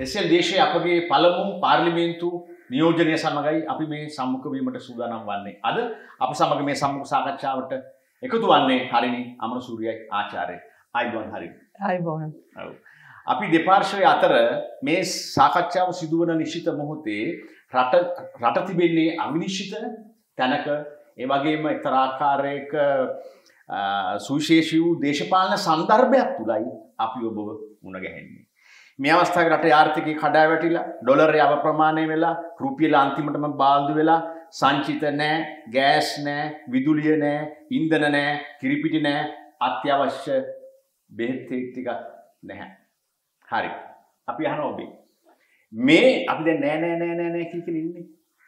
එසෙල් දේශයේ අපගේ පළමු පාර්ලිමේන්තු නියෝජනය සමගයි අපි මේ සම්මුඛ වීමට සූදානම් වන්නේ. අද අප සමග මේ සම්මුඛ සාකච්ඡාවට එකතු වන්නේ හරිනි අමරසූරියයි ආචාර්ය. අයිබෝන් හරිනි. අයිබෝන්. අපි දෙපාර්ශ්වයේ අතර මේ සාකච්ඡාව සිදුවන නිශ්චිත මොහොතේ රට තිබෙන්නේ අවිනිශ්චිත තැනක, ඒ වගේම එක්තරා ආකාරයක සුවිශේෂී වූ දේශපාලන සන්දර්භයක් තුලයි අපි ඔබ මුණ ගැහෙන්නේ. මේ අවස්ථාවේ රටේ ආර්ථිකය කඩා වැටිලා, ඩොලරය අප්‍රමාණය වෙලා, රුපියල අන්තිමටම බාල්දු වෙලා, සංචිත නැහැ, ගෑස් නැහැ, විදුලිය නැහැ, ඉන්ධන නැහැ, කිරිපිටි නැහැ, අත්‍යවශ්‍ය බෙහෙත් ටික නැහැ. හරි. අපි අහනවා ඔබේ. මේ අපි දැන් නෑ කිය ඉන්නේ.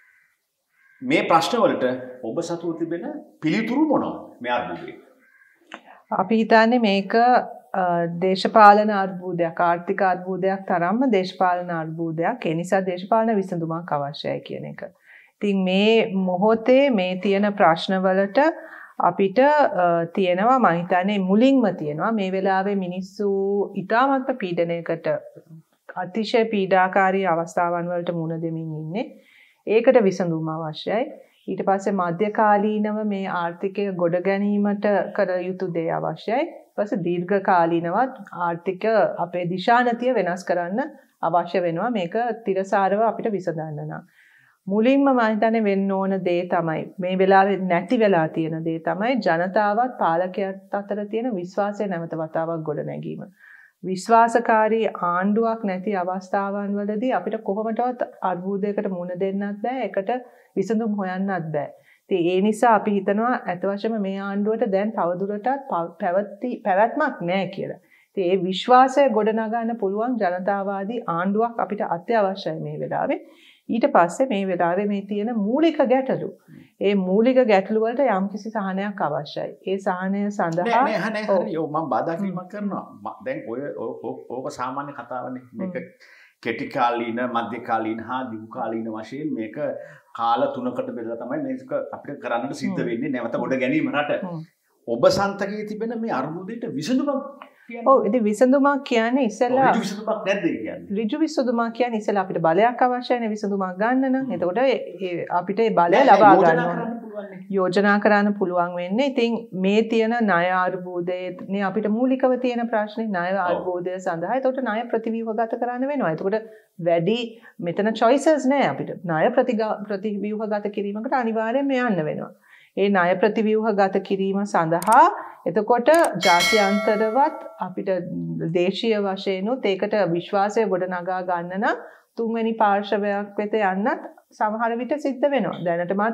මේ ප්‍රශ්න වලට ඔබ සතුව තිබෙන පිළිතුරු මොනවද මේ අර්බුදේ? අපි හිතන්නේ මේක දේශපාලන අර්බුදයක්, ආර්ථික අර්බුදයක් තරම්ම දේශපාලන අර්බුදයක්. ඒ නිසා දේශපාලන විසඳුමක් අවශ්‍යයි කියන එක. ඉතින් මේ මොහොතේ මේ තියෙන ප්‍රශ්න වලට අපිට තියෙනවා, මම හිතන්නේ මුලින්ම තියෙනවා මේ වෙලාවේ මිනිස්සු ඉතාමත් පීඩනයකට, අතිශය පීඩාකාරී අවස්ථාවන් වලට මුහුණ දෙමින් ඉන්නේ. ඒකට විසඳුම අවශ්‍යයි. ඊට පස්සේ මධ්‍යකාලීනව මේ ආර්ථිකය ගොඩ ගැනීමට කළ යුතු දේ අවශ්‍යයි. ඊට පස්සේ දීර්ඝකාලීනවත් ආර්ථික අපේ දිශානතිය වෙනස් කරන්න අවශ්‍ය වෙනවා. මේක තිරසාරව අපිට විසඳන්න නම් මුලින්ම මම හිතන්නේ වෙන්න ඕන දේ තමයි, මේ වෙලාවේ නැති වෙලා තියෙන දේ තමයි ජනතාවත් පාලකයත් අතර තියෙන විශ්වාසය නැවත වතාවක් ගොඩ නැගීම. විශ්වාසකාරී ආණ්ඩුවක් නැති අවස්ථාවන් වලදී අපිට කොහොමදවත් අර්බුදයකට මුහුණ දෙන්නත් බෑ, ඒකට විසඳුම් හොයන්නත් බෑ. ඉතින් ඒ නිසා අපි හිතනවා ඇත්ත වශයෙන්ම මේ ආණ්ඩුවට දැන් තවදුරටත් පැවැත්මක් නැහැ කියලා. ඉතින් ඒ විශ්වාසය ගොඩනගන්න පුළුවන් ජනතාවාදී ආණ්ඩුවක් අපිට අත්‍යවශ්‍යයි මේ වෙලාවේ. ඊට පස්සේ මේ වෙලාවේ මේ තියෙන මූලික ගැටලු, ඒ මූලික ගැටලු වලට යම්කිසි සහනයක් අවශ්‍යයි. ඒ සහනය සඳහා මම බාධා කිරීමක් කරනවා. දැන් ඕක සාමාන්‍ය කතාවනේ. මේක කෙටි කාලීන, මධ්‍ය කාලීන හා දිගු කාලීන වශයෙන් මේක කාල 3කට බෙදලා තමයි මේක අපිට කරන්නට සිද්ධ වෙන්නේ, නැවත ගොඩ ගැනීම රට. ඔබ සන්තකයේ තිබෙන මේ අර්බුදයට විසඳුමක් කියන්නේ? ඔව්, ඉතින් විසඳුමක් කියන්නේ ඉස්සෙල්ලා ඍජු විසඳුමක් නැද්ද කියන්නේ? ඍජු විසඳුමක් කියන්නේ ඉස්සෙල්ලා අපිට බලයක් අවශ්‍යයිනේ විසඳුමක් ගන්න නම්. එතකොට අපිට ඒ බලය ලබා ගන්න ඕනේ. යෝජනා කරන්න පුළුවන් වෙන්නේ. ඉතින් මේ තියෙන ණය අර්බුදයේ අපිට මූලිකව තියෙන ප්‍රශ්නේ ණය අර්බුදය සඳහා. එතකොට ණය ප්‍රතිව්‍යුහගත කරන්න වෙනවා. එතකොට වැඩි මෙතන choices නෑ අපිට. ණය ප්‍රතිව්‍යුහගත කිරීමකට අනිවාර්යයෙන්ම යන්න වෙනවා. ඒ ණය ප්‍රතිව්‍යුහගත කිරීම සඳහා එතකොට ජාත්‍යන්තරවත් අපිට දේශීය වශයෙන්ුත් ඒකට විශ්වාසය ගොඩනගා ගන්න නම් තුන්වෙනි පාර්ශවයක් වෙත යන්නත් සමහර විට සිද්ධ වෙනවා. දැනටමත්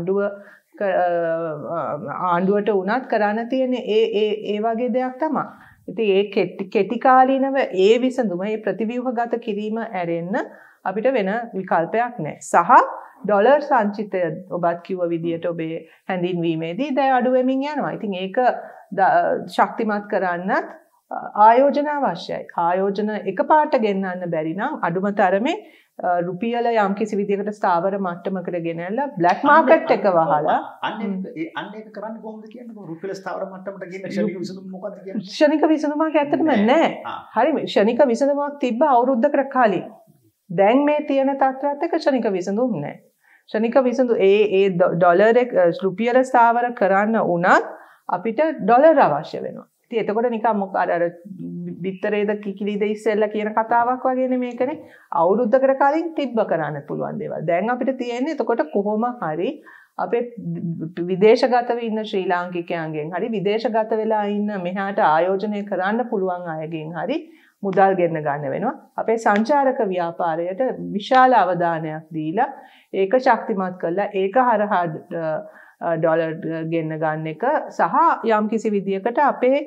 ආණ්ඩුවට උනත් කරන්න තියෙන ඒ වගේ දෙයක් තමයි. ඉතින් ඒ කෙටි කාලීනව ඒ විසඳුම, ඒ ප්‍රතිව්‍යුහගත කිරීම ඇරෙන්න අපිට වෙන විකල්පයක් නැහැ. සහ ඩොලර් සංචිතය ඔබත් කිව්ව විදියට ඔබේ හැඳින්වීමේදී දැන් අඩු වෙමින් යනවා. ඉතින් ඒක ශක්තිමත් කරන්නත් ආයෝජන අවශ්‍යයි. ආයෝජන එකපාරට ගෙන්නන්න බැරි නම් අඩුම තරමේ රුපියල යම්කිසි විදිහකට ස්ථාවර මට්ටමකට ගෙනල්ලා බ්ලැක් මාකට් එක වහලා අන්න ඒක කරන්න කොහොමද කියන්නේ? රුපියල ස්ථාවර මට්ටමට ගෙන්න ක්ෂණික විසඳුම මොකක්ද කියන්නේ? ක්ෂණික විසඳුමක් ඇත්තටම නැහැ. හරි, ක්ෂණික විසඳුමක් තිබ්බ අවුරුද්දකට කලින්. දැන් මේ තියෙන තත්ත්වයට එක ක්ෂණික විසඳුම් නැහැ. ක්ෂණික විසඳු ඒ ඩොලර් රුපියල ස්ථාවර කරන්න උනත් අපිට ඩොලර් අවශ්‍ය වෙනවා. ඉතින් එතකොට නිකන් මොකද අර බිත්තරේද කිකිලිද ඉස්සෙල්ලා කියන කතාවක් වගේනේ මේකනේ. අවුරුද්දකට කලින් තිබ්බ කරන්න පුළුවන් දේවල්. දැන් අපිට තියෙන්නේ එතකොට කොහොම හරි අපේ විදේශගතව ඉන්න ශ්‍රී ලාංකිකයන්ගෙන් හරි විදේශගත වෙලා ඉන්න මෙහාට ආයෝජනය කරන්න පුළුවන් අයගෙන් හරි මුදල් ගෙන්න ගන්න වෙනවා. අපේ සංචාරක ව්‍යාපාරයට විශාල අවධානයක් දීලා ඒක ශක්තිමත් කරලා ඒක හරහා ඩොලර් ගෙන්න ගන්න එක සහ යම්කිසි විදියකට අපේ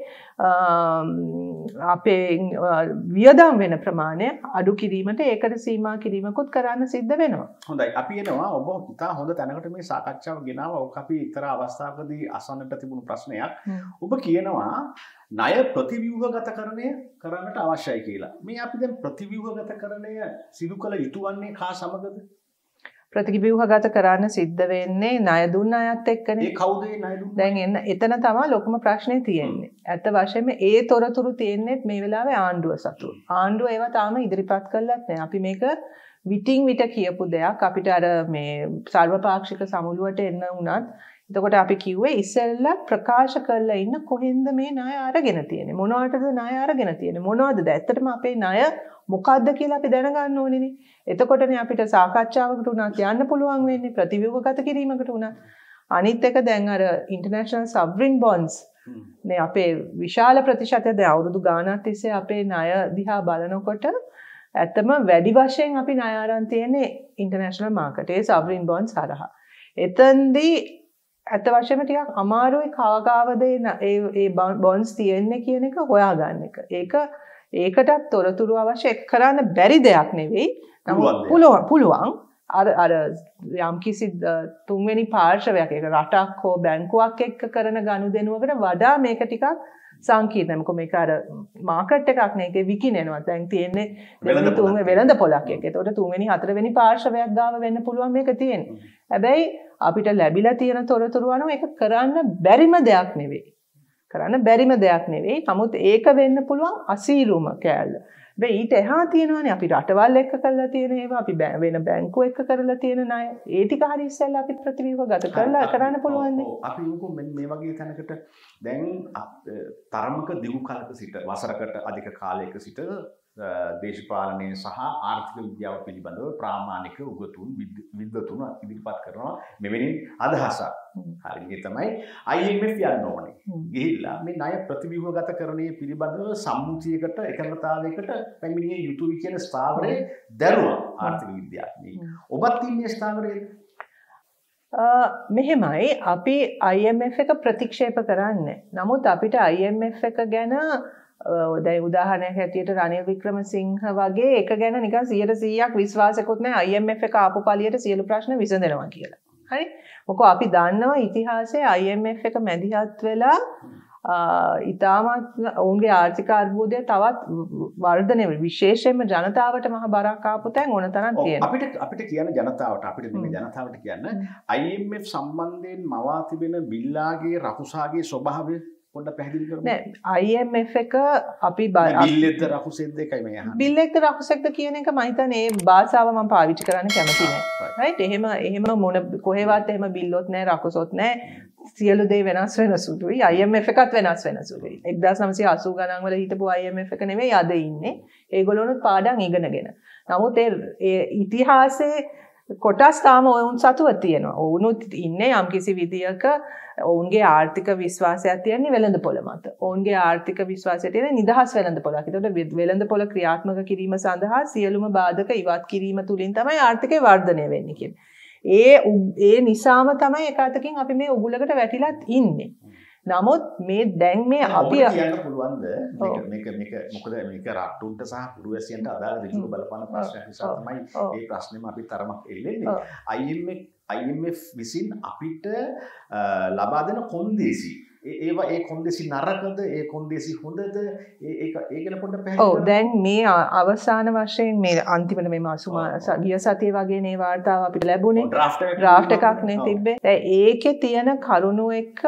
වියදම් වෙන ප්‍රමාණය අඩු කිරීමට ඒකට සීමා කිරීමකුත් කරන්න සිද්ධ වෙනවා. හොඳයි, අපි එනවා ඔබ ඉතා හොඳ තැනකට මේ සාකච්ඡාව ගෙනාවා. ඔක අපි එක්තරා අවස්ථාවකදී අසන්නට තිබුණු ප්‍රශ්නයක්. ඔබ කියනවා ණය ප්‍රතිව්‍යුහගතකරණය කරන්නට අවශ්‍යයි කියලා. මේ අපි දැන් ප්‍රතිව්‍යුහගතකරණය සිදු කළ යුතු වන්නේ කා සමගද? ප්‍රතිව්‍යුහගත කරන්න සිද්ධ වෙන්නේ ණය දුන්න අයත් එක්කනේ. ඒ කවුද ඒ ණය දුන්නේ? දැන් එතන තමයි ලොකුම ප්‍රශ්නේ තියෙන්නේ. ඇත්ත වශයෙන්ම ඒ තොරතුරු තියෙන්නේ මේ වෙලාවේ ආණ්ඩුව සතු. ආණ්ඩුව ඒවා තාම ඉදිරිපත් කළත් නැහැ. අපි මේක විටින් විට කියපු දෙයක්. අපිට අර මේ සර්වපාක්ෂික සමුළුවට එන්න වුණත් එතකොට අපි කිව්වේ ඉස්සෙල්ලා ප්‍රකාශ කරලා ඉන්න කොහෙන්ද මේ ණය අරගෙන තියෙන්නේ? මොනවටද ණය අරගෙන තියෙන්නේ? මොනවද ඇත්තටම අපේ ණය මොකද්ද කියලා අපි දැනගන්න ඕනේනේ. එතකොටනේ අපිට සාකච්ඡාවකට උනත් යන්න පුළුවන් වෙන්නේ ප්‍රතිව්‍යුහගත කිරීමකට උනත්. අනිත් එක දැන් අර ඉන්ටර්නැෂනල් සොවරින් බොන්ඩ්ස් නේ අපේ විශාල ප්‍රතිශතය දැන් අවුරුදු ගාණක් තිස්සේ අපේ ණය දිහා බලනකොට ඇත්තම වැඩි වශයෙන් අපි ණය අරන් තියෙන්නේ ඉන්ටර්නැෂනල් මාකට් ඒ සොවරින් බොන්ඩ්ස් හරහා. එතෙන්දී ඇත්ත වශයෙන්ම ටිකක් අමාරුයි කවගාවද ඒ බොන්ඩ්ස් තියෙන්නේ කියන එක හොයාගන්න එක. ඒකටත් තොරතුරු අවශ්‍ය කරන්න බැරි දෙයක් නෙවෙයි. නමුත් පුළුවන් අර යම්කිසි තුන්වෙනි පාර්ශවයක් ඒක රටක් හෝ බැංකුවක් එක්ක කරන ගනුදෙනුවකට වඩා මේක ටිකක් සංකීර්ණයි. මොකද මේක අර මාකට් එකක් නේ. ඒක විකිනෙනවා. දැන් තියෙන්නේ වෙළඳ පොලක් එක. ඒතකොට තුන්වෙනි හතරවෙනි පාර්ශවයක් ගාව වෙන්න පුළුවන් මේක තියෙන්නේ. හැබැයි අපිට ලැබිලා තියෙන තොරතුරු අනුව ඒක කරන්න බැරිම දෙයක් නෙවෙයි. නමුත් ඒක වෙන්න පුළුවන් අසීරුම කෑල්ල. හැබැයි ඊට එහා තියෙනවානේ අපි රටවල් එක්ක කරලා තියෙන ඒවා අපි වෙන බැංකුව එක්ක කරලා තියෙන ණය. ඒ ටික හරි ඉස්සෙල්ලා අපි ප්‍රතිව්‍යුහගත කරලා කරන්න පුළුවන් නේ. අපි මොකෝ මේ වගේ තැනකට දැන් තරමක දිගු කාලයක සිට වසරකට අධික කාලයක සිට දේශපාලනයේ සහ ආර්ථික විද්‍යාව පිළිබඳව ප්‍රාමාණික උගතුන් විද්වතුන් ඉදිරිපත් කරනවා මෙවැනි අදහසක්. හරි ඒ තමයි IMF යන්න ඕනේ. ගිහිල්ලා මේ ණය ප්‍රතිව්‍යුහගතකරණයේ පිළිබඳව සම්මුතියකට එකඟතාවයකට පැමිණිය යුතුයි කියන ස්ථාවරයේ දරුවා ආර්ථික විද්‍යාඥයෙක්. ඔබත් ඉන්නේ ස්ථාවරයේ මෙහෙමයි අපි IMF එක ප්‍රතික්ෂේප කරන්නේ. නමුත් අපිට IMF එක ගැන දැන් උදාහරණයක් හැටියට රනිල් වික්‍රමසිංහ වගේ එක ගැන නිකන් 100%ක් විශ්වාසයක්වත් නැහැ IMF එක ආපු පළියට සියලු ප්‍රශ්න විසඳනවා කියලා. හරි? මොකද අපි දන්නවා ඉතිහාසයේ IMF එක මැදිහත් වෙලා ඉතාමත් ඔවුන්ගේ ආර්ථික අර්බුදය තවත් වර්ධනය වෙනවා. විශේෂයෙන්ම ජනතාවට මහ බරක් ආපු තැන් ඕන තරම් තියෙනවා. අපිට කියන ජනතාවට අපිට මේ ජනතාවට කියන්න IMF සම්බන්ධයෙන් මවා තිබෙන බිල්ලාගේ රකුසාගේ ස්වභාවය පොඩ්ඩක් පැහැදිලි කරමු. නෑ IMF එක අපි බිල්ලෙක්ද රකුසෙක්ද එකයි මම අහන්නේ. බිල්ලෙක්ද රකුසෙක්ද කියන එක මම හිතන්නේ ඒ භාෂාව මම පාවිච්චි කරන්න කැමති නෑ. රයිට් එහෙම මොන කොහෙවත් එහෙම බිල්ලොත් නෑ රකුසොත් නෑ. සියලු දේ වෙනස් වෙන සුළුයි. IMF එකත් වෙනස් වෙන සුළුයි. 1980 ගණන් වල හිටපු IMF එක නෙවෙයි අද ඉන්නේ. ඒගොල්ලෝනුත් පාඩම් ඉගෙනගෙන. නමුත් ඒ ඉතිහාසයේ කොටස් තාම ඔවුන් සතුව තියෙනවා. ඔවුනුත් ඉන්නේ යම්කිසි විදියක ඔවුන්ගේ ආර්ථික විශ්වාසයක් තියෙන්නේ වෙළඳපොළ මත. ඔවුන්ගේ ආර්ථික විශ්වාසය තියෙන්නේ නිදහස් වෙළඳපොළක්. ඒතකොට වෙළඳපොළ ක්‍රියාත්මක කිරීම සඳහා සියලුම බාධක ඉවත් කිරීම තුලින් තමයි ආර්ථිකය වර්ධනය වෙන්නේ කියන්නේ. ඒ නිසාම තමයි එක අතකින් අපි මේ උගුලකට වැටිලත් ඉන්නේ. නමුත් මේ දැන් මේ අපි කියන්න පුළුවන්ද මේක මොකද මේක රට්ටුන්ට සහ පුරවැසියන්ට අදාළ ඍජුව බලපාන ප්‍රශ්නයක් නිසා තමයි මේ ප්‍රශ්නේම අපි තරමක් එල්ලෙන්නේ. IMF විසින් අපිට ලබා දෙන කොන්දේසි ඒවා ඒ කොන්දේසි නරකද ඒ කොන්දේසි හොඳද ඒක ගැන පොඩ්ඩක් පැහැදිලි කරන්න. දැන් මේ අවසාන වශයෙන් මේ අන්තිමට මේ ගිය සතියේ වගේ නේ වාර්තාව අපිට ලැබුණේ ඩ්‍රාෆ්ට් එකක් නේ තිබ්බේ. දැන් ඒකේ තියෙන කරුණු එක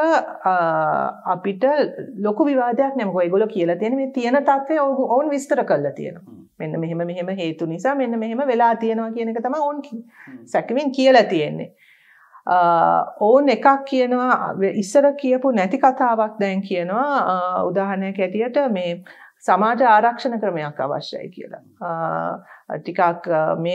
අපිට ලොකු විවාදයක් නෑ. මොකද ඒගොල්ලෝ කියලා තියෙන මේ තියෙන තත්ත්වය ඕන් විස්තර කරලා තියෙනවා. මෙන්න මෙහෙම හේතු නිසා මෙන්න මෙහෙම වෙලා තියෙනවා කියන එක තමයි ඕන් සැකවින් කියලා තියෙන්නේ. ඕන් එකක් කියනවා ඉස්සර කියපු නැති කතාවක් දැන් කියනවා උදාහරණයක් ඇටියට මේ සමාජ ආරක්ෂණ ක්‍රමයක් අවශ්‍යයි කියලා. ටිකක්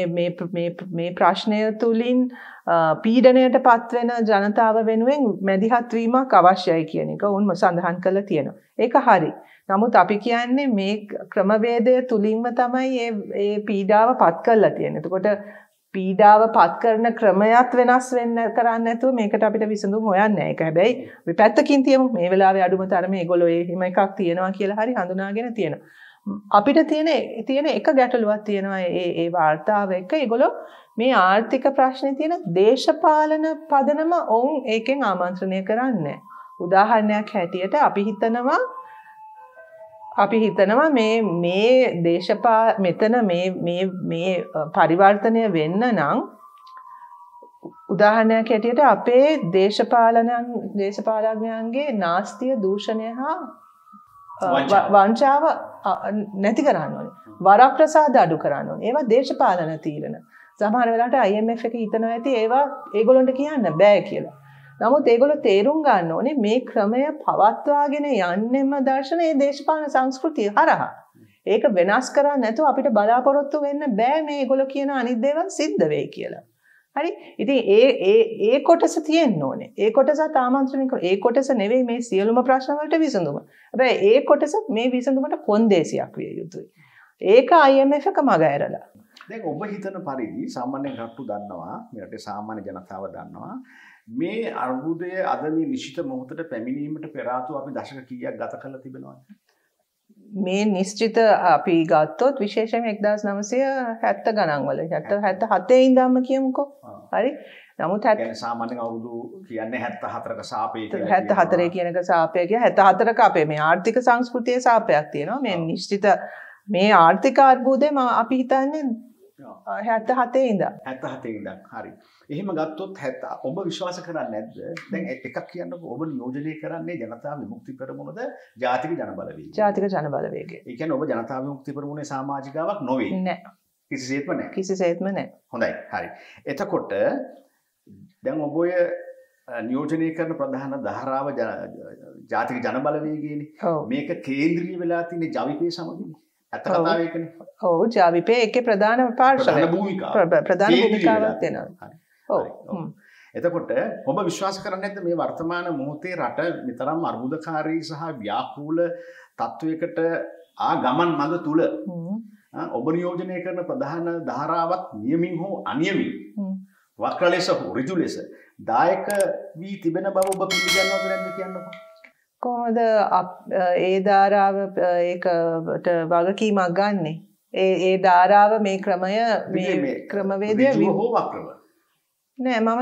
මේ ප්‍රශ්නය තුලින් පීඩනයට පත්වෙන ජනතාව වෙනුවෙන් මැදිහත් වීමක් අවශ්‍යයි කියන එක ඕන් සඳහන් කරලා තියෙනවා. ඒක හරි. නමුත් අපි කියන්නේ මේ ක්‍රමවේදය තුලින්ම තමයි මේ පීඩාව පත් කරලා තියෙන්නේ. එතකොට පීඩාව පත් කරන ක්‍රමයක් වෙනස් වෙන්න කරන්නේ නැතුව මේකට අපිට විසඳුම් හොයන්නේ නැහැ. ඒක හැබැයි අපි පැත්තකින් තියමු. මේ වෙලාවේ අඩුම තරමේ ඒගොල්ලෝ එහෙම එකක් තියෙනවා කියලා හරි හඳුනාගෙන තියෙනවා. අපිට තියෙන එක ගැටලුවක් තියෙනවා ඒ වාර්තාව එක්ක. ඒගොල්ලෝ මේ ආර්ථික ප්‍රශ්නේ තියෙන දේශපාලන පදනම ඔවුන් ඒකෙන් ආමන්ත්‍රණය කරන්නේ. උදාහරණයක් හැටියට අපි හිතනවා මේ මෙතන මේ පරිවර්තනය වෙන්න නම් උදාහරණයක් ඇටියට අපේ දේශපාලඥයන්ගේ නාස්තිය දූෂණය හා වංචාව නැති කරන්න ඕනේ. වරප්‍රසාද අඩු කරන්න ඕනේ. ඒවා දේශපාලන තීරණ. සමහර වෙලාවට IMF එක හිතනවා ඇති ඒවා ඒගොල්ලන්ට කියන්න බෑ කියලා. නමුත් ඒගොල්ලෝ තේරුම් ගන්න ඕනේ මේ ක්‍රමය පවත්වාගෙන යන්නෙම දර්ශනයේ දේශපාලන සංස්කෘතිය හරහා. ඒක වෙනස් කරන්නේ නැතුව අපිට බලාපොරොත්තු වෙන්න බෑ මේගොල්ලෝ කියන අනිත් දේවල් සිද්ධ වෙයි කියලා. හරි. ඉතින් ඒ කොටස තියෙන්න ඕනේ. ඒ කොටසත් ආමන්ත්‍රණය කර. ඒ කොටස නෙවෙයි මේ සියලුම ප්‍රශ්න වලට විසඳුම. හැබැයි ඒ කොටස මේ විසඳුමට කොන්දේසියක් විය යුතුයි. ඒක IMF එක මග ඇරලා. දැන් ඔබ හිතන පරිදි සාමාන්‍යයෙන් රට්ටු දන්නවා, මේ රටේ සාමාන්‍ය ජනතාව දන්නවා මේ අර්බුදය අද මේ නිශ්චිත මොහොතට පැමිණීමට පෙර ආතුව අපි දශක කීයක් ගත කරලා තිබෙනවද? මේ නිශ්චිත අපි ගත්තොත් විශේෂයෙන්ම 1970 ගණන් වල 77 ඉඳන්ම කියමුකෝ. හරි. නමුත් සාමාන්‍යයෙන් අවුරුදු කියන්නේ 74ක සාපේක 74 කියන එක සාපේක 74ක අපේ මේ ආර්ථික සංස්කෘතියේ සාපයක් තියෙනවා. මේ නිශ්චිත මේ ආර්ථික අර්බුදේ අපි හිතන්නේ 77 ඉඳන්. 77 ඉඳන්. හරි. එහෙම ගත්තොත් ඔබ විශ්වාස කරන්නේ නැද්ද? දැන් එකක් කියන්නකෝ ඔබ නියෝජනය කරන්නේ ජනතා විමුක්ති පෙරමුණද ජාතික ජනබලවේගය? ජාතික ජනබලවේගය. ඒ කියන්නේ ඔබ ජනතා විමුක්ති පෙරමුණේ සමාජිකාවක් නොවේ. නෑ. කිසිසේත්ම නෑ. කිසිසේත්ම නෑ. හොඳයි. හරි. එතකොට දැන් ඔබ ඔය නියෝජනය කරන ප්‍රධාන ධාරාව ජාතික ජනබලවේගයනේ. මේක කේන්ද්‍රීය වෙලා තියෙන ජවිපේ සමගනේ. ඇත්ත කතාව ඒකනේ. ඔව් ජවිපේ එකේ ප්‍රධාන පාර්ශවය. ප්‍රධාන භූමිකාවක් දෙනවා. ඔව්. එතකොට ඔබ විශ්වාස කරන්නේ නැද්ද මේ වර්තමාන මොහොතේ රට නිතරම අර්බුදකාරී සහ ව්‍යාකූල තත්වයකට ගමන් මඟ තුල ඔබ නියෝජනය කරන ප්‍රධාන ධාරාවත් නියමින් හෝ අනියමින් වක්‍ර ලෙස හෝ ඍජු ලෙස දායක වී තිබෙන බව ඔබ පිළිගන්නවද නැද්ද කියන්නකෝ. කොහොමද ඒ ධාරාව ඒකට වගකීමක් ගන්නෙ? ඒ ධාරාව මේ ක්‍රමය මේ ක්‍රමවේදය හෝ වක්‍රව නෑ මම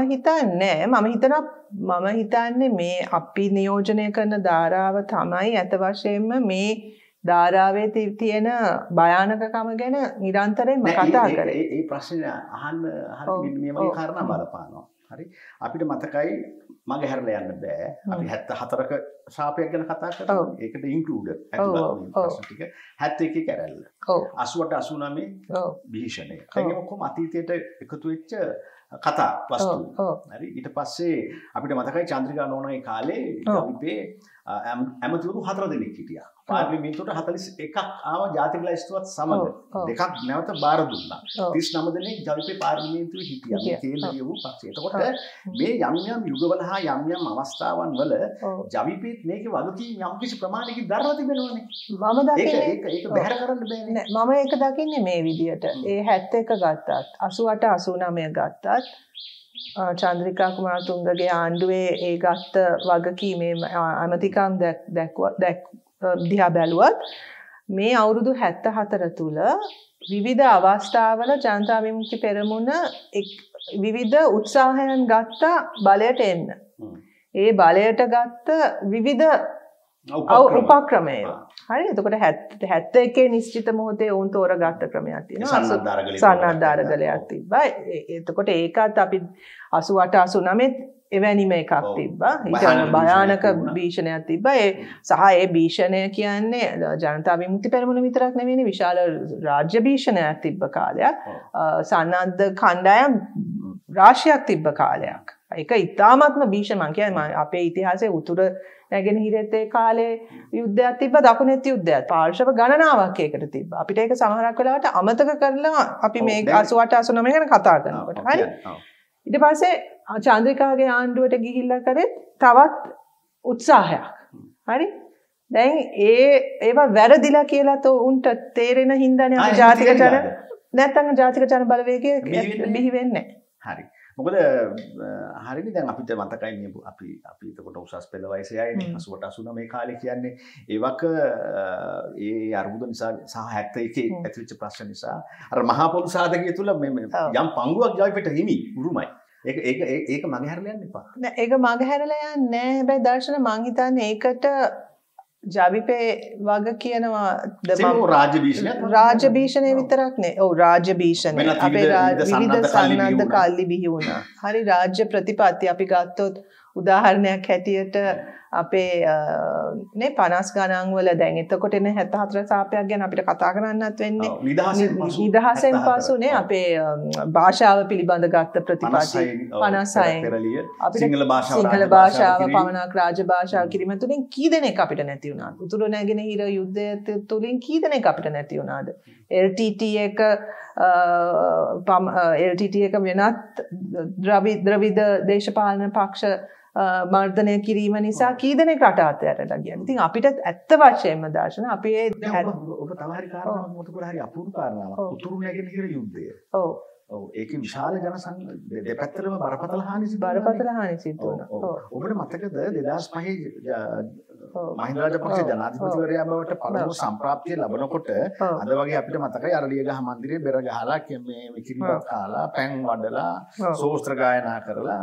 හිතන්නේ මේ අපි නියෝජනය කරන ධාරාව තමයි ඇත වශයෙන්ම මේ ධාරාවේ තියෙන භයානකකම ගැන නිරන්තරයෙන්ම කතා කරේ. ඒ ප්‍රශ්නේ අහන්න හරි මේ වගේ කාරණා බලපානවා. හරි. අපිට මතකයි මගේ හැරලා යන්න බෑ. අපි 74ක ශාපයක් ගැන කතා කරා. ඒකට ඉන්ක්ලූඩ් ඇතුළත් මේ ප්‍රශ්න ටික 71 කැරැල්ල. 88 89 භීෂණය. ඒක ඔක්කොම අතීතයට එකතු වෙච්ච කතා වස්තු. හරි. ඊට පස්සේ අපිට මතකයි චන්ද්‍රිකා නෝනාගේ කාලේ ජවිපේ ඇමතිවරු 4 දෙනෙක් හිටියා. පාර්ලිමේන්තුවට 41ක් ආව ජාතික ලැයිස්තුවත් සමග දෙකක් නැවත බාර දුන්නා. 39 දෙනෙක් ජවිපේ පාර්ලිමේන්තුවේ හිටියා. මේ කේන්ද්‍රීය වූ පක්ෂය. එතකොට මේ යම් යුගවල හා යම් අවස්ථාවන් වල ජවිපේත් මේකේ වගකීම් යම් කිසි ප්‍රමාණයකින් දරලා තිබෙනවනේ. මම දකින්නේ ඒක බැහැර කරන්න බෑනේ. මම ඒක දකින්නේ මේ විදියට. ඒ 71 ගත්තත් 88 89 ගත්තත් චන්ද්‍රිකා කුමාරතුංගගේ ආණ්ඩුවේ ඒ ගත්ත වගකීමේ අමතිකම් දිහා බැලුවත් මේ අවුරුදු 74 තුල විවිධ අවස්ථාවල ජනතා විමුක්ති පෙරමුණ විවිධ උත්සාහයන් ගත්ත බලයට එන්න. ඒ බලයට ගත්ත විවිධ උපක්‍රමය. හරි. එතකොට 71 නිශ්චිත මොහොතේ වුන් තෝරගත්ත ක්‍රමයක් තියෙනවා. සන්නද්ධාරගලයක් තිබ්බා. එතකොට ඒකත් අපි 88 89 එවැනිම එකක් තිබ්බා. ඊට භයානක භීෂණයක් තිබ්බා. ඒ භීෂණය කියන්නේ ජනතා විමුක්ති පෙරමුණ විතරක් නෙවෙයි විශාල රාජ්‍ය භීෂණයක් තිබ්බ කාලයක්. සන්නද්ධ කණ්ඩායම් රාශියක් තිබ්බ කාලයක්. ඒක ඉතාමත්ම භීෂණ මං කියන්නේ අපේ ඉතිහාසයේ උතුර නැගෙනහිරත් ඒ කාලේ යුද්ධයක් තිබ්බා දකුණෙත් යුද්ධයක්. පාර්ශව ගණනාවක් ඒකට තිබ්බා. අපිට ඒක සමහරක් වෙලාවට අමතක කරලා අපි මේ 88 89 ගැන කතා කරනකොට. හරි. ඊට පස්සේ චන්ද්‍රිකාගේ ආණ්ඩුවට ගිහිල්ලා කරේ තවත් උත්සාහයක්. හරි. දැන් ඒවා වැරදිලා කියලා උන්ට තේරෙන හින්දානේ අපි ජාතික ජන නැත්තම් ජාතික ජන බලවේගය බිහි වෙන්නේ නැහැ. හරි. මොකද හරිනේ දැන් අපිට මතකයි මේ අපි එතකොට උසස් පෙළ වයසේ ආයේ 88 89 කාලේ කියන්නේ ඒවක ඒ අර්බුද නිසා සහ 71 ඇතිවෙච්ච ප්‍රශ්න නිසා අර මහා පොළු සාධකයේ තුල මේ යම් පංගුවක් ජවිපේට හිමි උරුමයි. ඒක මගේ හැරලා යන්න එපා. නෑ ඒක මගේ හැරලා යන්නේ නෑ. හැබැයි දර්ශන මං හිතන්නේ ඒකට ජවිපේ වග කියනවා රාජ්‍ය භීෂණයක් රාජ්‍ය භීෂණය විතරක් නේ. ඔව් රාජ්‍ය භීෂණය. වෙනත් අපේ විවිධ සන්නද්ධ සන්නද්ධ කල්ලි බිහි වුණා. හරි රාජ්‍ය ප්‍රතිපත්ති අපි ගත්තොත් උදාහරණයක් හැටියට අපේ නේ 50 ගණන් වල දැන් එතකොට එන 74 සාපයක් ගැන අපිට කතා කරන්නත් වෙන්නේ. නිදහසෙන් පසු නේ අපේ භාෂාව පිළිබඳ ගත්ත ප්‍රතිපත්ති 56 අපිට සිංහල භාෂාව පමණක් රාජ්‍ය භාෂාව කිරීම තුළින් කී දෙනෙක් අපිට නැති වුණාද? උතුරු නැගෙනහිර යුද්ධය තුළින් කී දෙනෙක් අපිට නැති වුණාද? LTT එක LTT එක වෙනත් ද්‍රවිඩ දේශපාලන පක්ෂ මර්ධනය කිරීම නිසා කී දෙනෙක් රට අතහැරලා ගියා. ඉතින් අපිට ඇත්ත වශයෙන්ම දර්ශන අපි ඔබ තව හරි කාරණාවක් මතක කරලා හරි අපූර්ව කාරණාවක්. උතුරු නැගෙනහිර යුද්ධය. ඔව්. ඔව් ඒකේ විශාල දෙපැත්තටම බරපතල හානි සිද්ධ වුණා. ඔබට මතකද 2005 මහින්ද රාජපක්ෂ ජනාධිපතිවරයා බවට පළමු සම්ප්‍රාප්තිය ලැබනකොට අද වගේ අපිට මතකයි අරලියගහ මන්දිරයේ බෙර ගහලා මේ කිරිබත් කාලා පැන් වඩලා සෝස්ත්‍ර ගායනා කරලා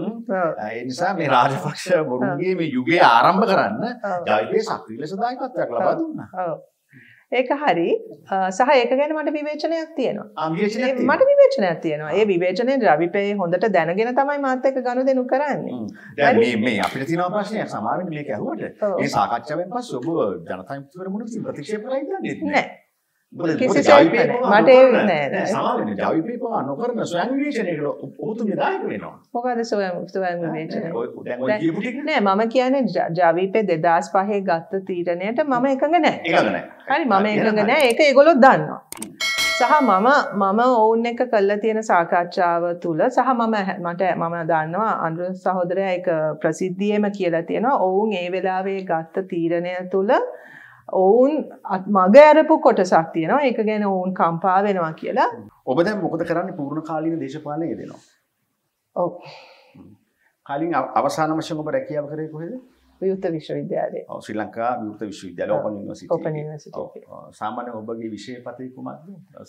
ඒ නිසා මේ රාජපක්ෂ වරුන්ගේ මේ යුගය ආරම්භ කරන්න ජවිපේ සක්‍රීය ලෙස දායකත්වයක් ලබා දුන්නා. ඒක හරි සහ ඒක ගැන මට විවේචනයක් තියෙනවා. විවේචනයක් මට විවේචනයක් තියෙනවා. ඒ විවේචනයේ රවිපේ හොඳට දැනගෙන තමයි මාත් එක්ක ගනුදෙනු කරන්නේ. දැන් මේ අපිට තියෙන ප්‍රශ්නයක් සමාවෙන්න මේක ඇහුවට මේ සාකච්ඡාවෙන් පස්සේ ඔබ ජනතා විමුක්ති පෙරමුණ ප්‍රතික්ෂේප කරලා ඉන්නේ නැහැ. කිසිසේත් මට නෑ සමාවෙන්න ජවිපේ පවා නොකරන ස්වයං විවේචනයකට ඔබතුමිය දායක වෙනවා. මොකද ස්වයං විවේචනය? දැන් ඔය කියපු ටික නෑ මම කියන්නේ ජවිපේ 2005 ගත්ත තීරණයට මම එකඟ නෑ. එකඟ නෑ. හරි මම එකඟ නෑ. ඒක ඒගොල්ලෝ දන්නවා. සහ මම ඔවුන් එක්ක කළා තියෙන සාකච්ඡාව තුළ සහ මම දන්නවා අනුර සහෝදරයා ඒක ප්‍රසිද්ධියේම කියලා තියෙනවා. ඔවුන් ඒ වෙලාවේ ගත්ත තීරණය තුළ ඔවුන් මග ඇරපු කොටසක් තියෙනවා. ඒක ගැන ඔවුන් කම්පා වෙනවා කියලා. ඔබ දැන් මොකද කරන්නේ පූර්ණ කාලීන දේශපාලනය යෙදෙනවා? ඔව්. කාලින් අවසාන වශයෙන් ඔබ රැකියාව කරේ කොහෙද? විවෘත විශ්වවිද්‍යාලයේ. ඔව් ශ්‍රී ලංකා විවෘත විශ්වවිද්‍යාලය ඕපන් යුනිවර්සිටි. Open university. සාමාන්‍ය ඔබගේ විෂය පතේ කුමක්ද?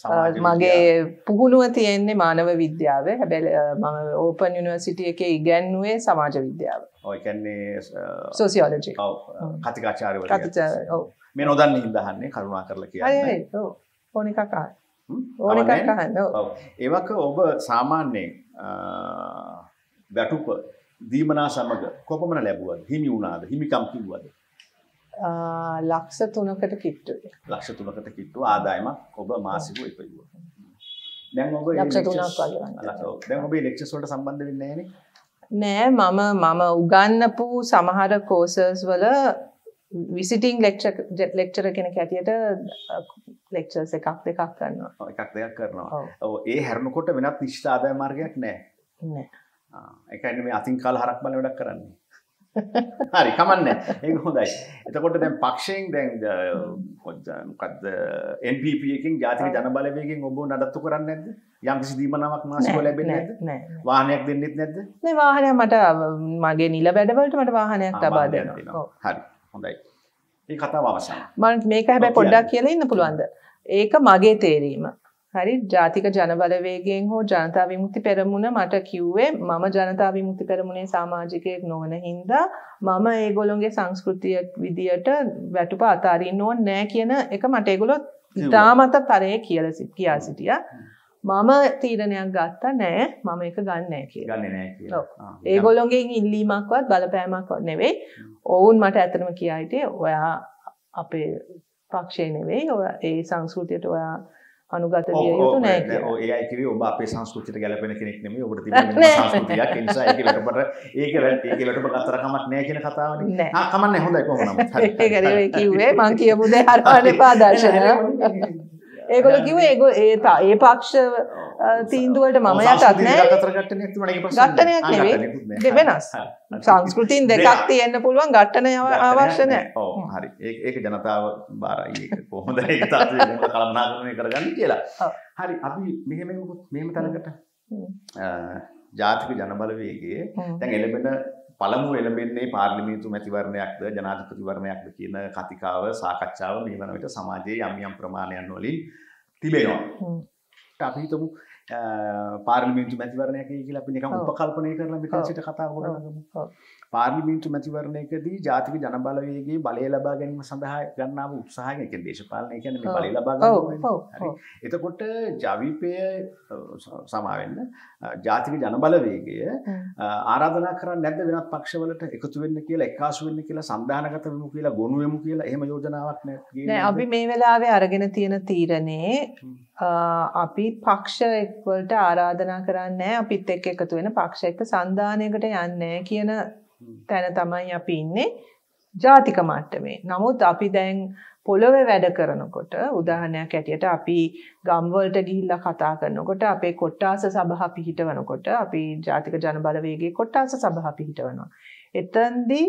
මගේ පුහුණුව තියෙන්නේ මානව විද්‍යාව. හැබැයි මම ඕපන් යුනිවර්සිටි එකේ ඉගැන්නුවේ සමාජ විද්‍යාව. ඔව් ඒ කියන්නේ සෝසියොලොජි. ඔව් කතිකාචාර්යවරු. ඔව්. මේ නොදන්නේ ඉඳහන්නේ කරුණා කරලා කියන්න. හරි ඔව්. ඕන එකක් අහන්න. ඕන එකක් අහන්න. ඔව්. ඒවක ඔබ සාමාන්‍යයෙන් වැටුප දීමනා සමග කොපමණ ලැබුවද? හිමි වුණාද? හිමිකම් කිව්වද? ලක්ෂ 3කට කිට්ටු. ලක්ෂ 3කට කිට්ටු ආදායමක් ඔබ මාසිකව ඉපදුවා. දැන් ඔබ ලක්ෂ 3ක් වගේ. දැන් ඔබ ලෙක්චර්ස් වලට සම්බන්ධ වෙන්නේ නෑ මම උගන්වපු සමහර කෝසස් වල විසිටිං ලෙක්චරර් කෙනෙක් හැටියට ලෙක්චර්ස් එකක් දෙකක් කරනවා. ඔව් එකක් දෙකක් කරනවා. ඔව් ඒ හැරෙනකොට වෙනත් නිශ්චිත ආදාය මාර්ගයක් නැහැ. නැහැ. ඒ කියන්නේ මේ අතින් කාල හරක් බල වැඩක් කරන්නේ. හරි කමන්නේ. ඒක හොඳයි. එතකොට දැන් පක්ෂයෙන් දැන් මොකද්ද NPP එකකින් ජාතික ජනබලවේගයෙන් ඔබ නඩත්තු කරන්නේ නැද්ද? යම්කිසි දීමනාවක් මාසිකව ලැබෙන්නේ නැද්ද? නැහැ. වාහනයක් දෙන්නෙත් නැද්ද? නෑ වාහනයක් මට මගේ නිල වැඩවලට මට වාහනයක් ලබා දෙනවා. හරි. හොඳයි. මේ කතාව අවසන්. මම මේක හැබැයි පොඩ්ඩක් කියලා ඉන්න පුළුවන්ද? ඒක මගේ තේරීම. හරි ජාතික ජනබලවේගයෙන් හෝ ජනතා විමුක්ති පෙරමුණ මට කිව්වේ මම ජනතා විමුක්ති පෙරමුණේ සමාජිකයෙක් නොවන හින්දා මම ඒගොල්ලොන්ගේ සංස්කෘතිය විදියට වැටුප අතාරින්න ඕනේ නැහැ කියන එක මට ඒගොල්ලෝ ඉතාමත් තරයේ කියා සිටියා. මම තීරණයක් ගත්තා නෑ මම ඒක ගන්න නෑ කියලා. ගන්නෙ නෑ කියලා. ඒගොල්ලොන්ගෙන් ඉල්ලීමක්වත් බලපෑමක්වත් නෙවෙයි. ඔවුන් මට ඇත්තටම කියා හිටියේ ඔයා අපේ පක්ෂේ නෙවෙයි. ඔයා ඒ සංස්කෘතියට ඔයා අනුගත විය යුතු නෑ කියලා. ඔව් ඒ අය කිව්වේ ඔබ අපේ සංස්කෘතියට ගැලපෙන කෙනෙක් නෙමෙයි. ඔබට තිබෙන සංස්කෘතියක් ඒ නිසා ඒකේ වැටුපට අතර කමක් නෑ කියන කතාවනේ. කමන්නේ හොඳයි කොහොමනම්. හරි. ඒක නෙවෙයි කිව්වේ මං කියපු දේ හරවන්න එපා දර්ශන. ඒගොල්ලෝ කිව්වේ ඒ පක්ෂ තීන්දුව වලට මම යටත් නෑ. ඝට්ටනයක් නෙවෙයි. වෙනස්. සංස්කෘතීන් දෙකක් තියෙන්න පුළුවන් ඝට්ටනය අවශ්‍ය නෑ. ඔව් හරි. ඒක ජනතාව බාරයි ඒක කොහොමද ඒක තාත්තේ කළමනාකරණය කරගන්නේ කියලා. හරි අපි මෙහෙම තැනකට ජාතික ජනබලවේගයේ දැන් එළඹෙන පළමු එළඹෙන්නේ පාර්ලිමේන්තු මැතිවරණයක්ද ජනාධිපතිවරණයක්ද කියන කතිකාව සාකච්ඡාව මේ වන විට සමාජයේ යම් ප්‍රමාණයන් වලින් තිබෙනවා. අපි හිතමු පාර්ලිමේන්තු මැතිවරණයක කියලා අපි නිකන් උපකල්පනය කරලා මෙතන සිට කතා කරගමු. පාර්ලිමේන්තු මැතිවරණයකදී ජාතික ජනබලවේගයේ බලය ලබා ගැනීම සඳහා ගන්නා වූ උත්සාහය කියන්නේ දේශපාලනය කියන්නේ මේ බලය ලබා ගන්න. එතකොට ජවිපය සමාවෙන්න ජාතික ජනබලවේගය ආරාධනා කරන්නේ නැද්ද වෙනත් පක්ෂවලට එකතු වෙන්න කියලා එක්කාසු වෙන්න කියලා සන්දානගත වෙමු කියලා ගොනු වෙමු කියලා එහෙම යෝජනාවක් නෑ අපි මේ වෙලාවේ අරගෙන තියෙන තීරණේ අපි පක්ෂ වලට ආරාධනා කරන්නේ අපිත් එක්ක එකතු වෙන පක්ෂ එක්ක සන්දානයකට යන්නේ කියන තැන තමයි අපි ඉන්නේ ජාතික මට්ටමේ. නමුත් අපි දැන් පොළොවේ වැඩ කරනකොට උදාහරණයක් ඇටියට අපි ගම් වලට ගිහිල්ලා කතා කරනකොට අපේ කොට්ටාස සභා පිහිටවනකොට අපි ජාතික ජනබලවේගයේ කොට්ටාස සභා පිහිටවනවා. එතෙන්දී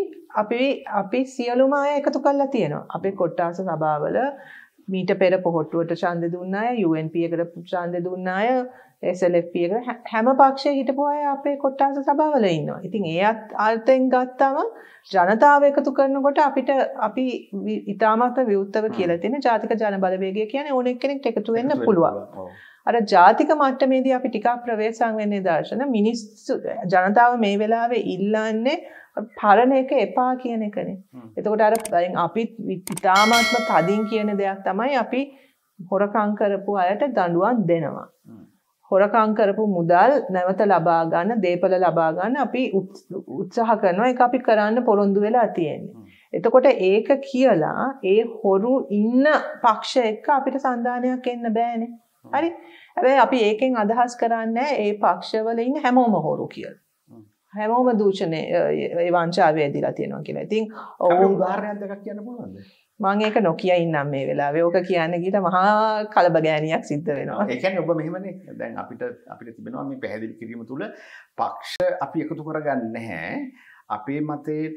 අපි සියලුම අය එකතු කරලා තියෙනවා. අපේ කොට්ටාස සභාවල මීට පෙර පොහොට්ටුවට ඡන්දෙ දුන්න අය, UNP එකට ඡන්දෙ දුන්න අය, SLFP එකට හැම පක්ෂයේ හිටපු අය අපේ කොට්ටාස සභාවල ඉන්නවා. ඉතින් ඒ අර්ථයෙන් ගත්තම ජනතාව එකතු කරනකොට අපි ඉතාමත් විවුර්තව කියලා තියෙන ජාතික ජනබලවේගය කියන්නේ ඕන එක්කෙනෙක්ට එකතු වෙන්න පුළුවන්. අර ජාතික මට්ටමේදී අපි ටිකක් ප්‍රවේශම් වෙන්නේ දර්ශන මිනිස්සු ජනතාව මේ වෙලාවේ ඉල්ලන්නේ පරණ එක එපා කියන එකනේ. එතකොට අර අපි ඉතාමත්ම තදින් කියන දෙයක් තමයි අපි හොරකම් කරපු අයට දඬුවම් දෙනවා. හොරකම් කරපු මුදල් නැවත ලබා ගන්න, දේපල ලබා ගන්න අපි උත්සාහ කරනවා. ඒක අපි කරන්න පොරොන්දු වෙලා තියෙන්නේ. එතකොට ඒක කියලා ඒ හොරු ඉන්න පක්ෂ එක්ක අපිට සන්දානයක් එන්න බෑනේ. හරි? හැබැයි අපි ඒකෙන් අදහස් කරන්නේ ඒ පක්ෂවල ඉන්න හැමෝම හොරු කියලා. හැමෝම දූෂණේ ඒ වංචාවේ ඇදිලා තියෙනවා කියලා. ඉතින් උදාහරණයක් දෙකක් කියන්න පුළුවන්ද? මම ඒක නොකිය ඉන්නම් මේ වෙලාවේ. ඕක කියන්න ගිහින් මහා කලබගෑනියක් සිද්ධ වෙනවා. ඒ කියන්නේ ඔබ මෙහෙමනේ දැන් අපිට තිබෙනවා මේ පැහැදිලි කිරීම තුළ පක්ෂ අපි එකතු කරගන්නේ නැහැ. අපේ මතයට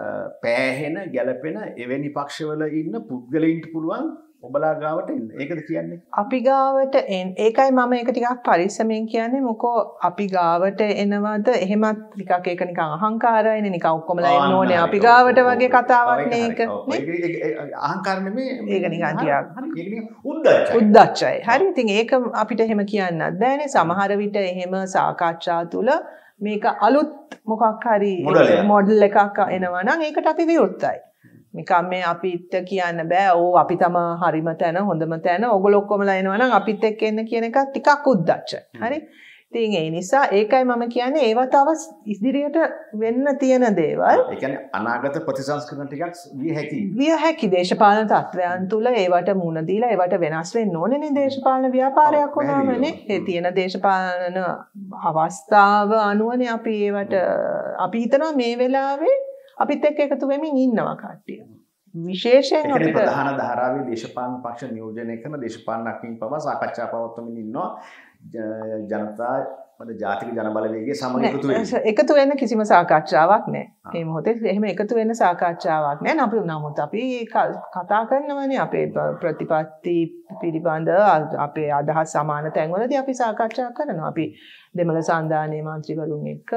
පෑහෙන ගැළපෙන එවැනි පක්ෂවල ඉන්න පුද්ගලයින්ට පුළුවන් ඔබලා ගාවට එන්න. ඒකද කියන්නේ? අපි ගාවට ඒකයි මම ඒක ටිකක් පරිස්සමෙන් කියන්නේ. මොකෝ අපි ගාවට එනවද එහෙමත් ටිකක් ඒක නිකන් අහංකාරයිනේ. නිකන් ඔක්කොමලා එන්න ඕනේ අපි ගාවට වගේ කතාවක් නේ ඒක. අහංකාර නෙමෙයි. ඒක නිකන් ටිකක් ඒක නිකන් උද්දච්චයි. උද්දච්චයි. හරි. ඉතින් ඒක අපිට එහෙම කියන්නත් බෑනේ. සමහර විට එහෙම සාකච්ඡා තුල මේක අලුත් මොකක් හරි මොඩල් එකක් එනවා නම් ඒකට අපි විරුද්ධයි. නිකම් මේ අපිට කියන්න බෑ ඕ අපි තමයි හරිම තැන හොඳම තැන ඕගොල්ලෝ ඔක්කොමලා එනවා නම් අපිත් එක්ක එන්න කියන එක ටිකක් උද්දච්චයි. හරි? ඉතින් ඒ නිසා ඒකයි මම කියන්නේ ඒව තව ඉදිරියට වෙන්න තියෙන දේවල්. ඒ කියන්නේ අනාගත ප්‍රතිසංස්කරණ ටිකක් විය හැකියි. විය හැකි දේශපාලන තත්ත්වයන් තුල ඒවට මුණ දීලා ඒවට වෙනස් වෙන්න ඕනේ නේ දේශපාලන ව්‍යාපාරයක් වුණාමනේ. ඒ තියෙන දේශපාලන අවස්ථාව අනුවනේ අපි ඒවට අපි හිතනවා මේ වෙලාවේ අපිත් එක්ක එකතු වෙමින් ඉන්නවා කට්ටිය. විශේෂයෙන් අපිට ප්‍රධාන ධාරාවේ දේශපාලන පක්ෂ නියෝජනය කරන දේශපාලනඥයින් පවා සාකච්ඡා පවත්වමින් ඉන්නවා. ජනතා ජාතික ජනබලවේගයේ සමග එකතු වෙන්න. එකතු වෙන්න කිසිම සාකච්ඡාවක් නැහැ. මේ මොහොතේ එහෙම එකතු වෙන්න සාකච්ඡාවක් නැහැ. නමුත් අපි කතා කරනවානේ අපේ ප්‍රතිපත්ති පිළිබඳ අපේ අදහස් සමාන තැන්වලදී අපි සාකච්ඡා කරනවා. අපි දෙමළ සන්ධානයේ මන්ත්‍රීවරුන් එක්ක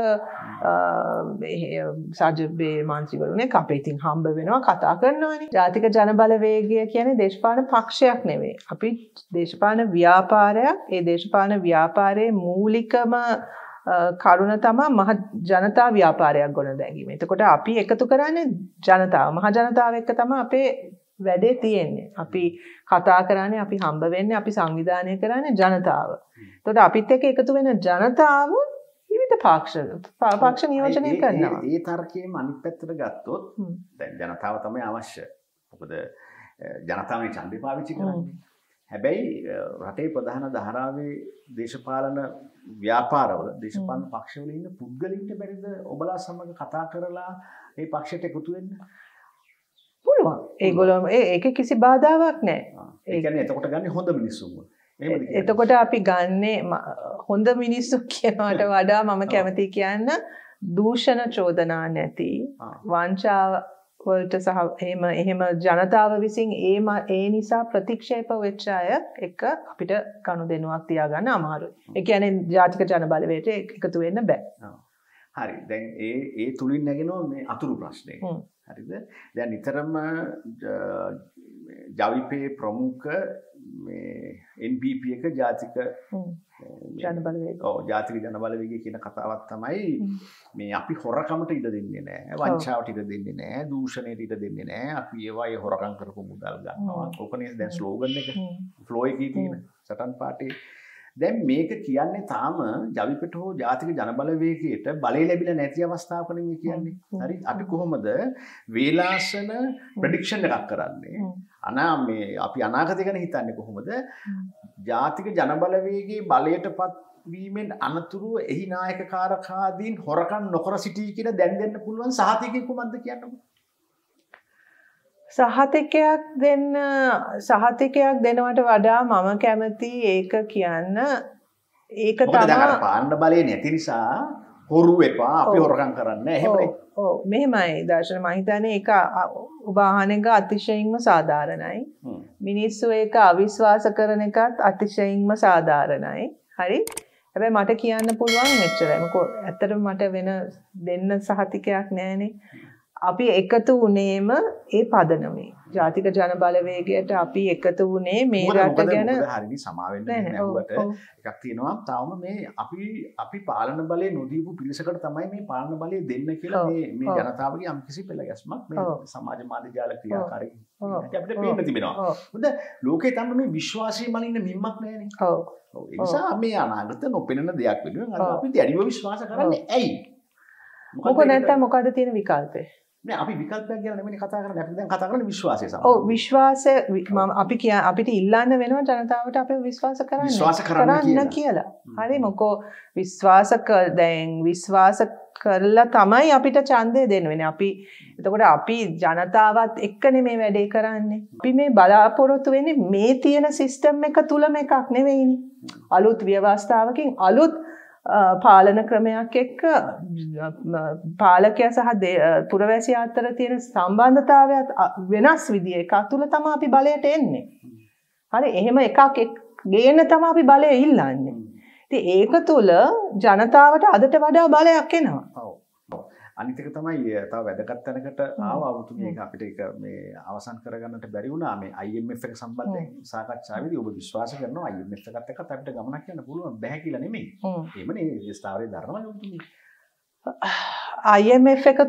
සාජබ්බේ මන්ත්‍රීවරුන් එක්ක අපි ඉතින් හම්බ වෙනවා කතා කරනවානේ. ජාතික ජනබලවේගය කියන්නේ දේශපාලන පක්ෂයක් නෙවෙයි. අපි දේශපාලන ව්‍යාපාරයක්. ඒ දේශපාලන ව්‍යාපාරයේ මූලිකම කරුණ තමයි මහ ජනතා ව්‍යාපාරයක් ගොඩ ගැනීම. එතකොට අපි එකතු කරන්නේ ජනතාව. මහ ජනතාව එක්ක තමයි අපේ වැඩේ තියෙන්නේ. අපි කතා කරන්නේ අපි හම්බ වෙන්නේ අපි සංවිධානය කරන්නේ ජනතාව. එතකොට අපිත් එක්ක එකතු වෙන ජනතාව විවිධ පක්ෂ නියෝජනය කරනවා. ඒ තර්කයේම අනිත් පැත්තට ගත්තොත් දැන් ජනතාව තමයි අවශ්‍ය. මොකද ජනතාවනේ ඡන්දය පාවිච්චි කරන්නේ. හැබැයි රටේ ප්‍රධාන ධාරාවේ දේශපාලන ව්‍යාපාරවල දේශපාලන පක්ෂවල ඉන්න පුද්ගලින්ට බැරිද ඔබලා සමග කතා කරලා මේ පක්ෂයට එකතු වෙන්න? පුළුවන්. ඒගොල්ලෝ ඒක කිසි බාධාවක් නැහැ. ඒ කියන්නේ එතකොට ගන්නේ හොඳ මිනිස්සුන්ව. එතකොට අපි ගන්නේ හොඳ මිනිස්සු කියනවට වඩා මම කැමති කියන්න දූෂණ චෝදනා නැති වංචාව වලට සහ එහෙම ජනතාව විසින් ඒ නිසා ප්‍රතික්ෂේප වෙච්ච අය එක්ක අපිට කනුදෙනුවක් තියාගන්න අමාරුයි. ඒ කියන්නේ ජාතික ජනබලවේගයට එකතු වෙන්න බෑ. හරි. දැන් ඒ තුලින් නැගෙනවා මේ අතුරු ප්‍රශ්නේ. හරිද? දැන් නිතරම ජවිපේ ප්‍රමුඛ මේ NPP එක ජාතික ජන බලවේගය. ඔව් ජාතික ජන බලවේගය කියන කතාවක් තමයි මේ අපි හොරකමට ඉඩ දෙන්නේ නැහැ. වංචාවට ඉඩ දෙන්නේ නැහැ. දූෂණයට ඉඩ දෙන්නේ නැහැ. අපි ඒවායේ හොරකම් කරපු මුදල් ගන්නවා. ඕකනේ දැන් ස්ලෝගන් එක. ෆ්ලෝ එකේ තියෙන සටන් පාටේ. දැන් මේක කියන්නේ තාම ජවිපෙට හෝ ජාතික ජන බලවේගයට බලය ලැබිලා නැති අවස්ථාවක නෙමෙයි කියන්නේ. හරි අපි කොහොමද වේලාසන ප්‍රෙඩික්ෂන් එකක් කරන්නේ? මේ අපි අනාගතය ගැන හිතන්නේ කොහොමද? ජාතික ජන බලවේගයේ බලයටපත් වීමෙන් අනතුරුව එහි නායකකාරකාදීන් හොරකම් නොකර සිටී කියලා දැන් දෙන්න පුළුවන් සහතිකය කුමක්ද කියන්නකෝ? සහතිකයක් දෙනවට වඩා මම කැමති ඒක කියන්න ඒක තමයි පාන්න බලය නැති නිසා හොරු එපා අපි හොරකම් කරන්නේ එහෙමනේ. ඔව් මෙහෙමයි දර්ශන මම හිතන්නේ ඒක ඔබ අහන එක අතිශයින්ම සාධාරණයි. මිනිස්සු ඒක අවිශ්වාස කරන එකත් අතිශයින්ම සාධාරණයි. හරි. හැබැයි මට කියන්න පුළුවන් මෙච්චරයි. මොකද ඇත්තටම මට වෙන දෙන්න සහතිකයක් නැහැනේ. අපි එකතු වුණේම ඒ පදනමේ ජාතික ජන බලවේගයට අපි එකතු වුණේ මේ රට ගැන හරිනි සමාවෙන්න නැවුවට එකක් තියෙනවා තාම මේ අපි පාලන බලය නොදීපු පිරිසකට තමයි මේ පාලන බලය දෙන්න කියලා මේ ජනතාවගේ යම්කිසි පෙළ ගැස්මක් මේ සමාජ මාධ්‍ය ජාල ක්‍රියාකාරී අපිට පේන්න තිබෙනවා. මොකද ලෝකේ තම මේ විශ්වාසී මනින්න මිම්මක් නැහැනේ. ඔව් ඒ නිසා මේ අනාගත නොපෙනෙන දෙයක් වෙනුවෙන් අද අපි දැඩිව විශ්වාස කරන්නේ ඇයි? මොකද නැත්තම් මොකද තියෙන විකල්පේ? නෑ අපි විකල්පයක් ගැන නෙමෙයි කතා කරන්නේ. අපි දැන් කතා කරන්නේ විශ්වාසය සම්බන්ධව. ඔව් විශ්වාසය අපිට ඉල්ලන්න වෙනවා ජනතාවට අපි විශ්වාස කරන්න කියලා. හරි මොකෝ විශ්වාස කරලා තමයි අපිට ඡන්දය දෙන්න වෙන්නේ. එතකොට අපි ජනතාවත් එක්ක නෙමේ වැඩේ කරන්නේ. අපි මේ බලාපොරොත්තු වෙන්නේ මේ තියෙන සිස්ටම් එක තුලම එකක් නෙවෙයිනේ. අලුත් ව්‍යවස්ථාවකින් අලුත් පාලන ක්‍රමයක් එක්ක පාලකයා සහ පුරවැසියා අතර තියෙන සම්බන්ධතාවයත් වෙනස් විදියක තුල තමයි අපි බලයට එන්නේ. හරි එහෙම එකක් ගේන්න තමයි අපි බලය ඉල්ලන්නේ. ඉතින් ඒක තුල ජනතාවට අදට වඩා බලයක් එනවා. ඔව්. අනිත් එක තමයි තව වැදගත් තැනකට ආව අවුතු මේක අපිට ඒක මේ අවසන් කරගන්නට බැරි වුණා මේ IMF එක සම්බන්ධයෙන් සාකච්ඡාවේදී ඔබ විශ්වාස කරනවා IMF එකත් එක්ක අපිට ගමනක් යන්න පුළුවන් බෑ කියලා නෙමෙයි. එහෙමනේ ඒ ස්ථාවරේ ධර්මවල උතුනේ. IMF එක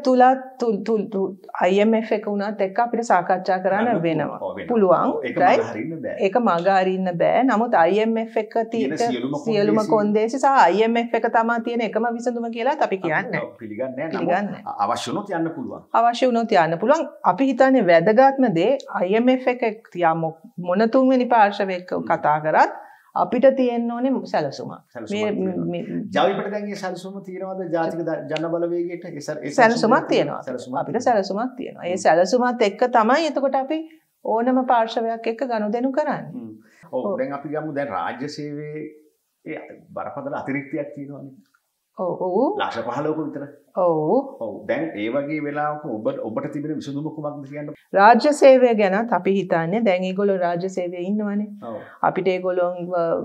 IMF එක උනත් එක්ක අපිට සාකච්ඡා කරන්න වෙනවා. පුළුවන්. ඒක මග අරින්න බෑ. නමුත් IMF එක තියෙන සියලුම කොන්දේසි සහ IMF එක තමයි තියෙන එකම විසඳුම කියලාත් අපි කියන්නේ. පිළිගන්නේ නැහැ. අවශ්‍ය වුණොත් යන්න පුළුවන්. අවශ්‍ය වුණොත් යන්න පුළුවන්. අපි හිතන්නේ වැදගත්ම දේ IMF එක මොන තුන්වෙනි පාර්ශවයක කතා කරත් අපිට තියෙන්න ඕනේ සැලසුමක්. මේ ජවිපට දැන් මේ සැලසුම තියෙනවද ජාතික ජන බලවේගයට? ඒ සැලසුමක් තියෙනවා. අපිට සැලසුමක් තියෙනවා. ඒ සැලසුමත් එක්ක තමයි එතකොට අපි ඕනම පාර්ශවයක් එක්ක ගනුදෙනු කරන්නේ. ඔව් දැන් අපි ගමු දැන් රාජ්‍ය සේවයේ බරපතල අතිරික්තයක් තියෙනවානේ. ඔව්. ලක්ෂ 15ක විතර. ඔව්. දැන් ඒ වගේ වෙලාවක ඔබට තිබෙන විසඳුම කුමක්ද කියන්න? රාජ්‍ය සේවය ගැනත් අපි හිතන්නේ දැන් ඒගොල්ලෝ රාජ්‍ය සේවයේ ඉන්නවනේ. අපිට ඒගොල්ලොන්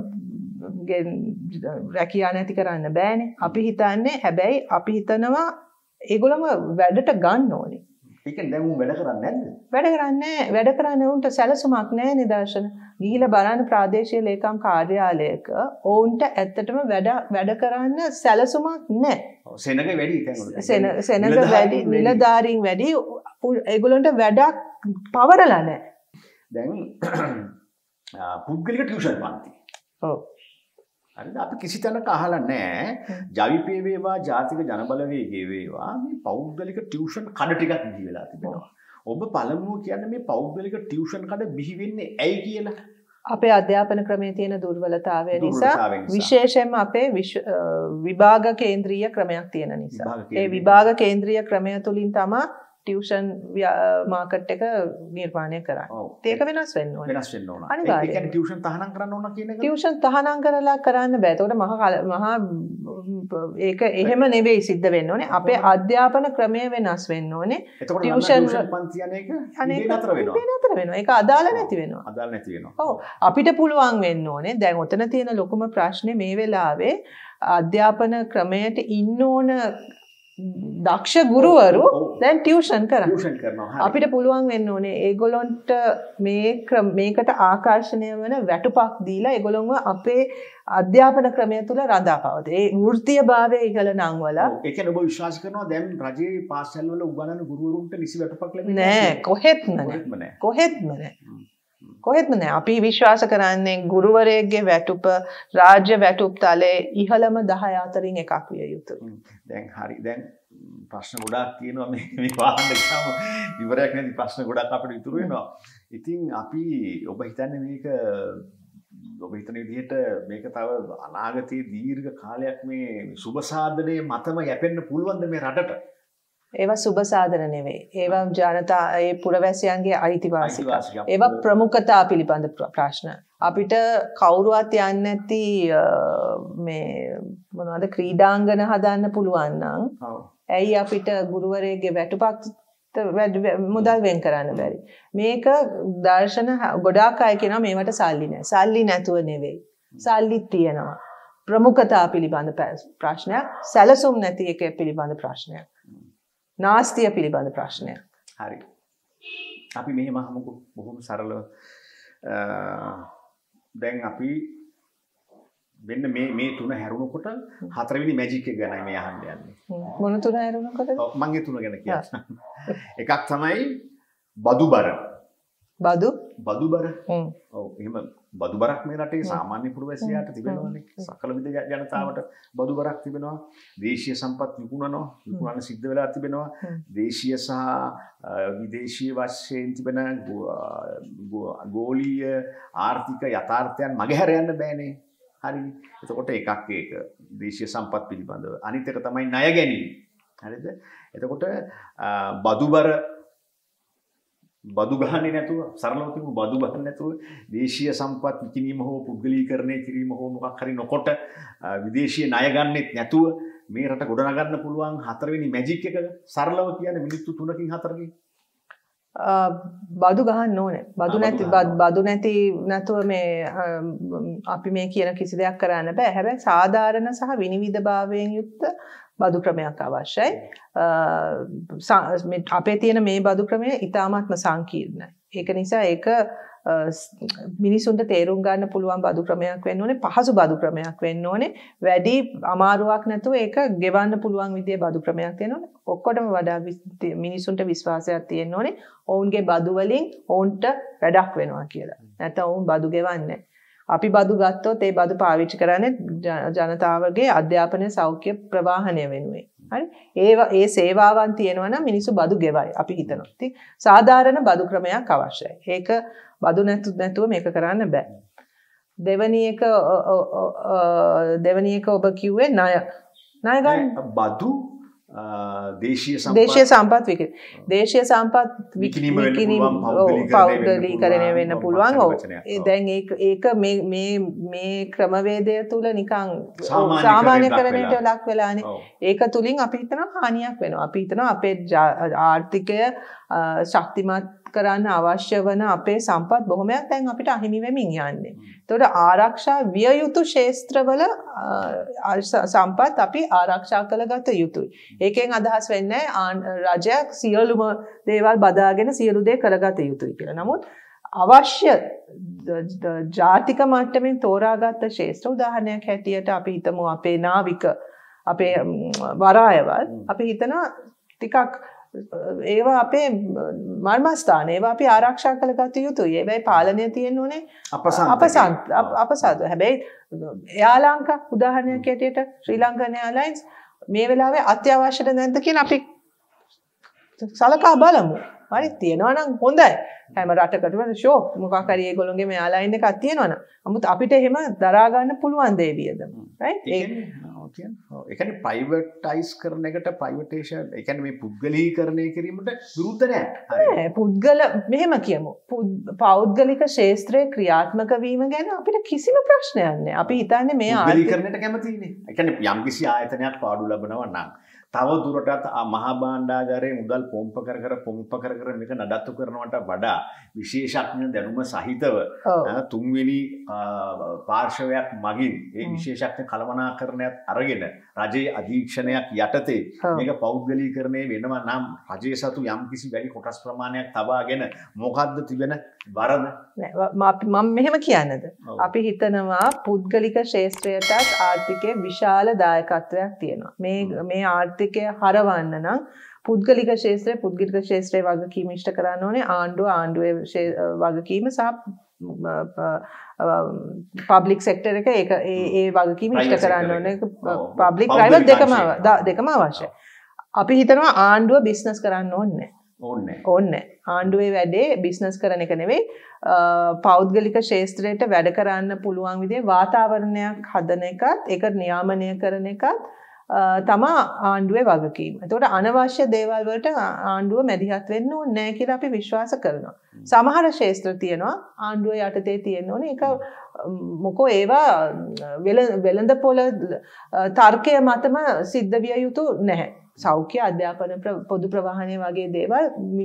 රැකියා නැති කරන්න බෑනේ. අපි හිතන්නේ හැබැයි අපි හිතනවා ඒගොල්ලම වැඩට ගන්න ඕනේ. ඒ කියන්නේ දැන් උන් වැඩ කරන්නේ නැද්ද? වැඩ කරන්නේ උන්ට සැලසුමක් නැහැ නිදර්ශන. ගිහිලා බලන්න ප්‍රාදේශීය ලේකම් කාර්යාලයක ඔවුන්ට ඇත්තටම වැඩ කරන්න සැලසුමක් නැහැ. සෙනග වැඩි තැන්වල. සෙනග වැඩි, නිලධාරීන් වැඩි, ඒගොල්ලන්ට වැඩක් පවරලා නැහැ. දැන් පුද්ගලික ටියුෂන් පන්ති. ඔව්. හරිද? අපි කිසි තැනක අහලා නැහැ ජවිපේ වේවා ජාතික ජන බලවේගයේ වේවා මේ පෞද්ගලික ටියුෂන් කඩ ටිකක් බිහි වෙලා තිබෙනවා. ඔබ පළමුව කියන්නේ මේ පෞද්ගලික ටියුෂන් කඩ බිහි වෙන්නේ ඇයි කියලා? අපේ අධ්‍යාපන ක්‍රමයේ තියෙන දුර්වලතාවය නිසා විශේෂයෙන්ම අපේ විභාග කේන්ද්‍රීය ක්‍රමයක් තියෙන නිසා. ඒ විභාග කේන්ද්‍රීය ක්‍රමය තුලින් තමයි ටියුෂන් මාකට් එක නිර්මාණය කරන්නේ. ඒක වෙනස් වෙන්න ඕනේ. වෙනස් වෙන්න ඕන. ඒ කියන්නේ ටියුෂන් තහනම් කරන්න ඕන කියන එක. ටියුෂන් තහනම් කරලා කරන්න බෑ. ඒකට මහා ඒක එහෙම නෙවෙයි සිද්ධ වෙන්න ඕනේ. අපේ අධ්‍යාපන ක්‍රමය වෙනස් වෙන්න ඕනේ. ටියුෂන් පන්ති යන්නේක නතර වෙනවා. ඒක අදාළ නැති වෙනවා. අදාළ නැති වෙනවා. ඔව්. අපිට පුළුවන් වෙන්න ඕනේ. දැන් ඔතන තියෙන ලොකුම ප්‍රශ්නේ මේ වෙලාවේ අධ්‍යාපන ක්‍රමයට ඉන්න ඕන දක්ෂ ගුරුවරු දැන් ටියුෂන් කරනවා. ටියුෂන් කරනවා. හරි. අපිට පුළුවන් වෙන්න ඕනේ ඒගොල්ලොන්ට මේකට ආකර්ෂණය වෙන වැටුපක් දීලා ඒගොල්ලොන්ව අපේ අධ්‍යාපන ක්‍රමය තුල රඳා පවතින. ඒ වෘත්තීයභාවය ඉහළ නංවල. ඒ කියන්නේ ඔබ විශ්වාස කරනවා දැන් රජයේ පාසල් වල උගන්වන ගුරුවරුන්ට නිසි වැටුපක් ලැබෙන්නේ නෑ කොහෙත්ම නෑ. කොහෙත්ම නෑ. කොහෙත්ම නෑ. අපි විශ්වාස කරන්නේ ගුරුවරයෙක්ගේ වැටුප රාජ්‍ය වැටුප් තලයේ ඉහළම 10 අතරින් එකක් විය යුතුයි. දැන් හරි. දැන් ප්‍රශ්න ගොඩාක් තියෙනවා මේ වාහන ගියාම ඉවරයක් නැති ප්‍රශ්න ගොඩක් අපිට ඉතුරු වෙනවා. ඉතින් අපි ඔබ හිතන්නේ මේක ඔබ හිතන විදිහට මේක තව අනාගතයේ දීර්ඝ කාලයක් මේ සුබ සාධනයේ මතම යැපෙන්න පුළුවන්ද මේ රටට? ඒවා සුබ සාධන නෙවෙයි. ඒවා ජනතා ඒ පුරවැසියන්ගේ අයිතිවාසිකම්. ඒවා ප්‍රමුඛතා පිළිබඳ ප්‍රශ්න. අපිට කවුරුවත් යන්නේ නැති මේ මොනවද ක්‍රීඩාංගන හදන්න පුළුවන් නම් ඇයි අපිට ගුරුවරයෙක්ගේ වැටුපක් මුදල් වෙන් කරන්න බැරි? මේක දර්ශන ගොඩාක් අය කියනවා මේවට සල්ලි නැහැ. සල්ලි නැතුව නෙවෙයි. සල්ලි තියෙනවා. ප්‍රමුඛතා පිළිබඳ ප්‍රශ්නයක්, සැලසුම් නැති එක පිළිබඳ ප්‍රශ්නයක්. නාස්තිය පිළිබඳ ප්‍රශ්නයක්. හරි. අපි මෙහෙම අහමුකෝ බොහොම සරලව. දැන් අපි වෙන්න මේ තුන හැරුණකොට හතරවෙනි මැජික් එක ගැනයි මේ අහන්න යන්නේ. මොන තුන හැරුණකොටද? මම ඒ තුන ගැන කියන්නම්. එකක් තමයි බදුබර. බදුබර. ඔව් එහෙම බදුබරක් මේ රටේ සාමාන්‍ය පුරවැසියාට තිබෙනවානේ. සකල විද ජනතාවට බදුබරක් තිබෙනවා. දේශීය සම්පත් විකුණන සිද්ධ වෙලා තිබෙනවා. දේශීය සහ විදේශීය වශයෙන් තිබෙන ගෝලීය ආර්ථික යථාර්ථයන් මගහැර යන්න බෑනේ. හරි. එතකොට එකක් ඒක දේශීය සම්පත් පිළිබඳව. අනිත් එක තමයි ණය ගැනීම. හරිද? එතකොට බදු ගහන්නේ නැතුව සරලව කිව්ව බදු ගහන්නේ නැතුව දේශීය සම්පත් විකිණීම හෝ පුද්ගලීකරණය කිරීම හෝ මොකක් හරි නොකොට විදේශීය ණය ගන්නෙත් නැතුව මේ රට ගොඩනගන්න පුළුවන් හතරවෙනි මැජික් එක සරලව කියන්නේ මිනිත්තු 3කින් 4කින් බදු ගහන්න ඕනේ. බදු නැති නැතුව මේ අපි මේ කියන කිසි දෙයක් කරන්න බෑ. හැබැයි සාධාරණ සහ විනිවිදභාවයෙන් යුක්ත බදු ක්‍රමයක් අවශ්‍යයි. අපේ තියෙන මේ බදු ක්‍රමය ඉතාමත්ම සංකීර්ණයි. ඒක නිසා ඒක මිනිසුන්ට තේරුම් ගන්න පුළුවන් බදු ක්‍රමයක් වෙන්න ඕනේ. පහසු බදු ක්‍රමයක් වෙන්න ඕනේ. වැඩි අමාරුවක් නැතුව ඒක ගෙවන්න පුළුවන් විදිහේ බදු ක්‍රමයක් තියෙන්න ඕනේ. ඔක්කොටම වඩා මිනිසුන්ට විශ්වාසයක් තියෙන්න ඕනේ. ඔවුන්ගේ බදු වලින් ඔවුන්ට වැඩක් වෙනවා කියලා. නැත්නම් ඔවුන් බදු ගෙවන්නේ අපි බදු ගත්තොත් ඒ බදු පාවිච්චි කරන්නේ ජනතාවගේ අධ්‍යාපන සෞඛ්‍ය ප්‍රවාහනය වෙනුවෙන්. හරි? ඒ සේවාවන් තියෙනවා නම් මිනිස්සු බදු ගෙවයි අපි හිතනවා. ඉතින් සාධාරණ බදු ක්‍රමයක් අවශ්‍යයි. ඒක බදු නැතුව මේක කරන්න බෑ. දෙවැනි එක ඔබ කිව්වේ ණය ගන්න බදු දේශීය සම්පත් විකිණීම පෞද්ගලීකරණය වෙන්න පුළුවන්. දැන් ඒක මේ ක්‍රමවේදය තුල නිකන් සාමාන්‍යකරණයට ලක් වෙලානේ. ඒක තුලින් අපි හිතනවා හානියක් වෙනවා. අපි හිතනවා අපේ ආර්ථිකය ශක්තිමත් කරන්න අවශ්‍ය වන අපේ සම්පත් බොහොමයක් දැන් අපිට අහිමි වෙමින් යන්නේ. ඒතකොට ආරක්ෂා විය යුතු ක්ෂේත්‍රවල සම්පත් අපි ආරක්ෂා කරගත යුතුයි. ඒකෙන් අදහස් වෙන්නේ රජයක් සියලුම දේවල් බදාගෙන සියලු දේ කරගත යුතුයි කියලා. නමුත් අවශ්‍ය ජාතික මට්ටමින් තෝරාගත්ත ක්ෂේත්‍ර උදාහරණයක් හැටියට අපි හිතමු අපේ නාවික අපේ වරායවල් අපි හිතනවා ටිකක් ඒවා අපේ මර්මස්ථාන ඒවා අපි ආරක්ෂා කරගත යුතුයි. ඒවයි පාලනය තියෙන්න ඕනේ අපසාද. හැබැයි එයා ලංකා උදාහරණයක් ඇටියට ශ්‍රී ලංකන් එයාර්ලයින්ස් මේ වෙලාවේ අත්‍යවශ්‍යද නැද්ද කියලා අපි සලකා බලමු. හරි තියෙනවා නම් හොඳයි. හැම රටකටම ෂෝ මොකක් හරි ඒගොල්ලෝගේ මේ එයාර්ලයින් එකක් තියෙනවා නම්. නමුත් අපිට එහෙම දරා ගන්න පුළුවන් දේ වියදම. රයිට්? ඒ කියන්නේ ප්‍රයිවටයිස් කරන එකට ප්‍රයිවටේෂන් ඒ කියන්නේ මේ පුද්ගලීකරණය කිරීමට විරුද්ධ නැහැ. මෙහෙම කියමු. පෞද්ගලික ක්ෂේත්‍රයේ ක්‍රියාත්මක වීම ගැන අපිට කිසිම ප්‍රශ්නයක් නැහැ. අපි හිතන්නේ මේ පුද්ගලීකරණයට කැමතිනේ. ඒ කියන්නේ යම්කිසි ආයතනයක් පාඩු ලබනවා නම් තව දුරටත් මහා භාණ්ඩාගාරයේ මුදල් පොම්ප කර මේක නඩත්තු කරනවට වඩා විශේෂඥ දැනුම සහිතව තුන්වෙනි පාර්ශවයක් මගින් ඒ විශේෂඥ කළමනාකරණයත් අරගෙන රජයේ අධීක්ෂණයක් යටතේ මේක පෞද්ගලීකරණය වෙනවා නම් රජයේ සතු යම්කිසි වැඩි කොටස් ප්‍රමාණයක් තබාගෙන මොකද්ද තිබෙන වරද? මම මෙහෙම කියන්නද? අපි හිතනවා පුද්ගලික ක්ෂේත්‍රයටත් ආර්ථිකයේ විශාල දායකත්වයක් තියෙනවා. මේ ආර්ථිකය හරවන්න නම් පුද්ගලික ක්ෂේත්‍රයේ වගකීම ඉෂ්ට කරන්න ඕනේ ආණ්ඩුවේ වගකීම සහ පබ්ලික් සෙක්ටර් එක ඒ වගකීම ඉෂ්ට කරන්න ඕනේ. පබ්ලික් ප්‍රයිවට් දෙකම අවශ්‍යයි. අපි හිතනවා ආණ්ඩුව බිස්නස් කරන්න ඕනේ. ආණ්ඩුවේ වැඩේ බිස්නස් කරන එක නෙවෙයි පෞද්ගලික ක්ෂේත්‍රයට වැඩ කරන්න පුළුවන් විදිහේ වාතාවරණයක් හදන එකත් ඒක නියාමනය කරන එකත් තමා ආණ්ඩුවේ වගකීම. එතකොට අනවශ්‍ය දේවල් වලට ආණ්ඩුව මැදිහත් වෙන්න ඕනේ නැහැ කියලා අපි විශ්වාස කරනවා. සමහර ක්ෂේත්‍ර තියෙනවා ආණ්ඩුව යටතේ තියෙන්න ඕනේ. ඒක මොකෝ ඒවා වෙළඳපොළ තර්කය මතම සිද්ධ විය යුතු නැහැ. සෞඛ්‍ය අධ්‍යාපන පොදු ප්‍රවාහනය වගේ දේවල්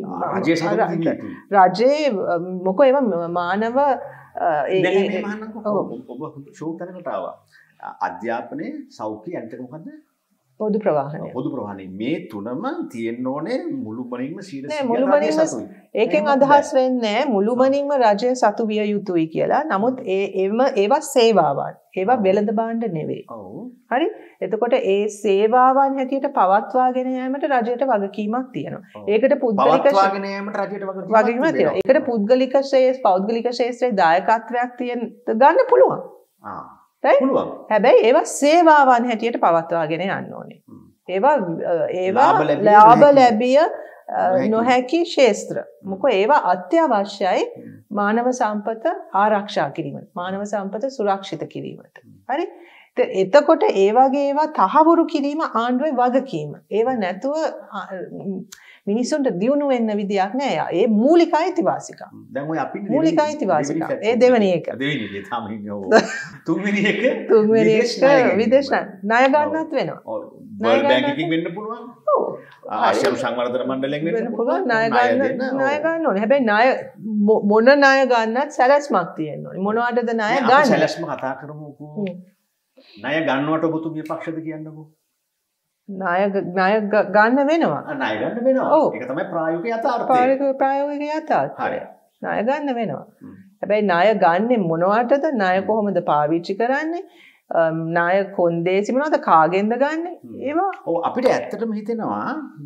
රජයේ මොකෝ ඒවා මානව ඔබ ෂෝතනකට ආවා. අධ්‍යාපනයේ සෞඛ්‍ය අන්තික මොකද්ද? පොදු ප්‍රවාහනය. පොදු ප්‍රවාහනය මේ තුනම තියෙන්න ඕනේ මුළුමනින්ම 100%. ඒකෙන් අදහස් වෙන්නේ මුළුමනින්ම රජය සතු විය යුතුයි කියලා. නමුත් ඒවා සේවාවන්. ඒවා වෙළඳ භාණ්ඩ නෙවෙයි. හරි? එතකොට ඒ සේවාවන් හැටියට පවත්වාගෙන යාමට රජයට වගකීමක් තියෙනවා. ඒකට පුද්ගලික පවත්වාගෙන යාමට රජයට වගකීමක් තියෙනවා. ඒකට පුද්ගලික පෞද්ගලික ක්ෂේත්‍රයේ දායකත්වයක් ගන්න පුළුවන්. හැබැයි ඒවා සේවාවන් හැටියට පවත්වාගෙන යන්න ඕනේ. ඒවා ලාභ ලැබිය නොහැකි ක්ෂේත්‍ර. මොකද ඒවා අත්‍යවශ්‍යයි මානව සම්පත ආරක්ෂා කිරීමට. මානව සම්පත සුරක්ෂිත කිරීමට. හරි? එතකොට ඒ වගේ ඒවා තහවුරු කිරීම ආණ්ඩුවේ වගකීම. ඒවා නැතුව මිනිසුන්ට දියුණු වෙන්න විදියක් නෑ. ඒ මූලික අයිතිවාසිකම්. දැන් ඔය අපි මූලික අයිතිවාසිකම්. ඒ දෙවෙනි එක. දෙවෙනි එක තමයි නෝ. තුන්වෙනි එක විදේශ ණය ගන්නත් වෙනවා. වර්ල්ඩ් බැංක් එකකින් වෙන්න පුළුවන්. ඔව්. ආසියානු සංවර්ධන මණ්ඩලයෙන් වෙන්න පුළුවන්. ණය ගන්න ඕනේ. හැබැයි ණය මොන ණය ගන්නත් සැලැස්මක් තියෙන්න ඕනේ. මොනවටද ණය ගන්න? අපි සැලැස්ම කතා කරමුකෝ. ණය ගන්නවට ඔබතුමිය පක්ෂද කියන්නකෝ. ණය ගන්න වෙනවා. ණය ගන්න වෙනවා. ඒක තමයි ප්‍රායෝගික යථාර්ථය. ප්‍රායෝගික යථාර්ථය. හරි. ණය ගන්න වෙනවා. හැබැයි ණය ගන්නෙ මොනවටද? ණය කොහොමද පාවිච්චි කරන්නේ? ණය කොන්දේසි මොනවද කාගෙන්ද ගන්නෙ? ඒවා ඔව් අපිට ඇත්තටම හිතෙනවා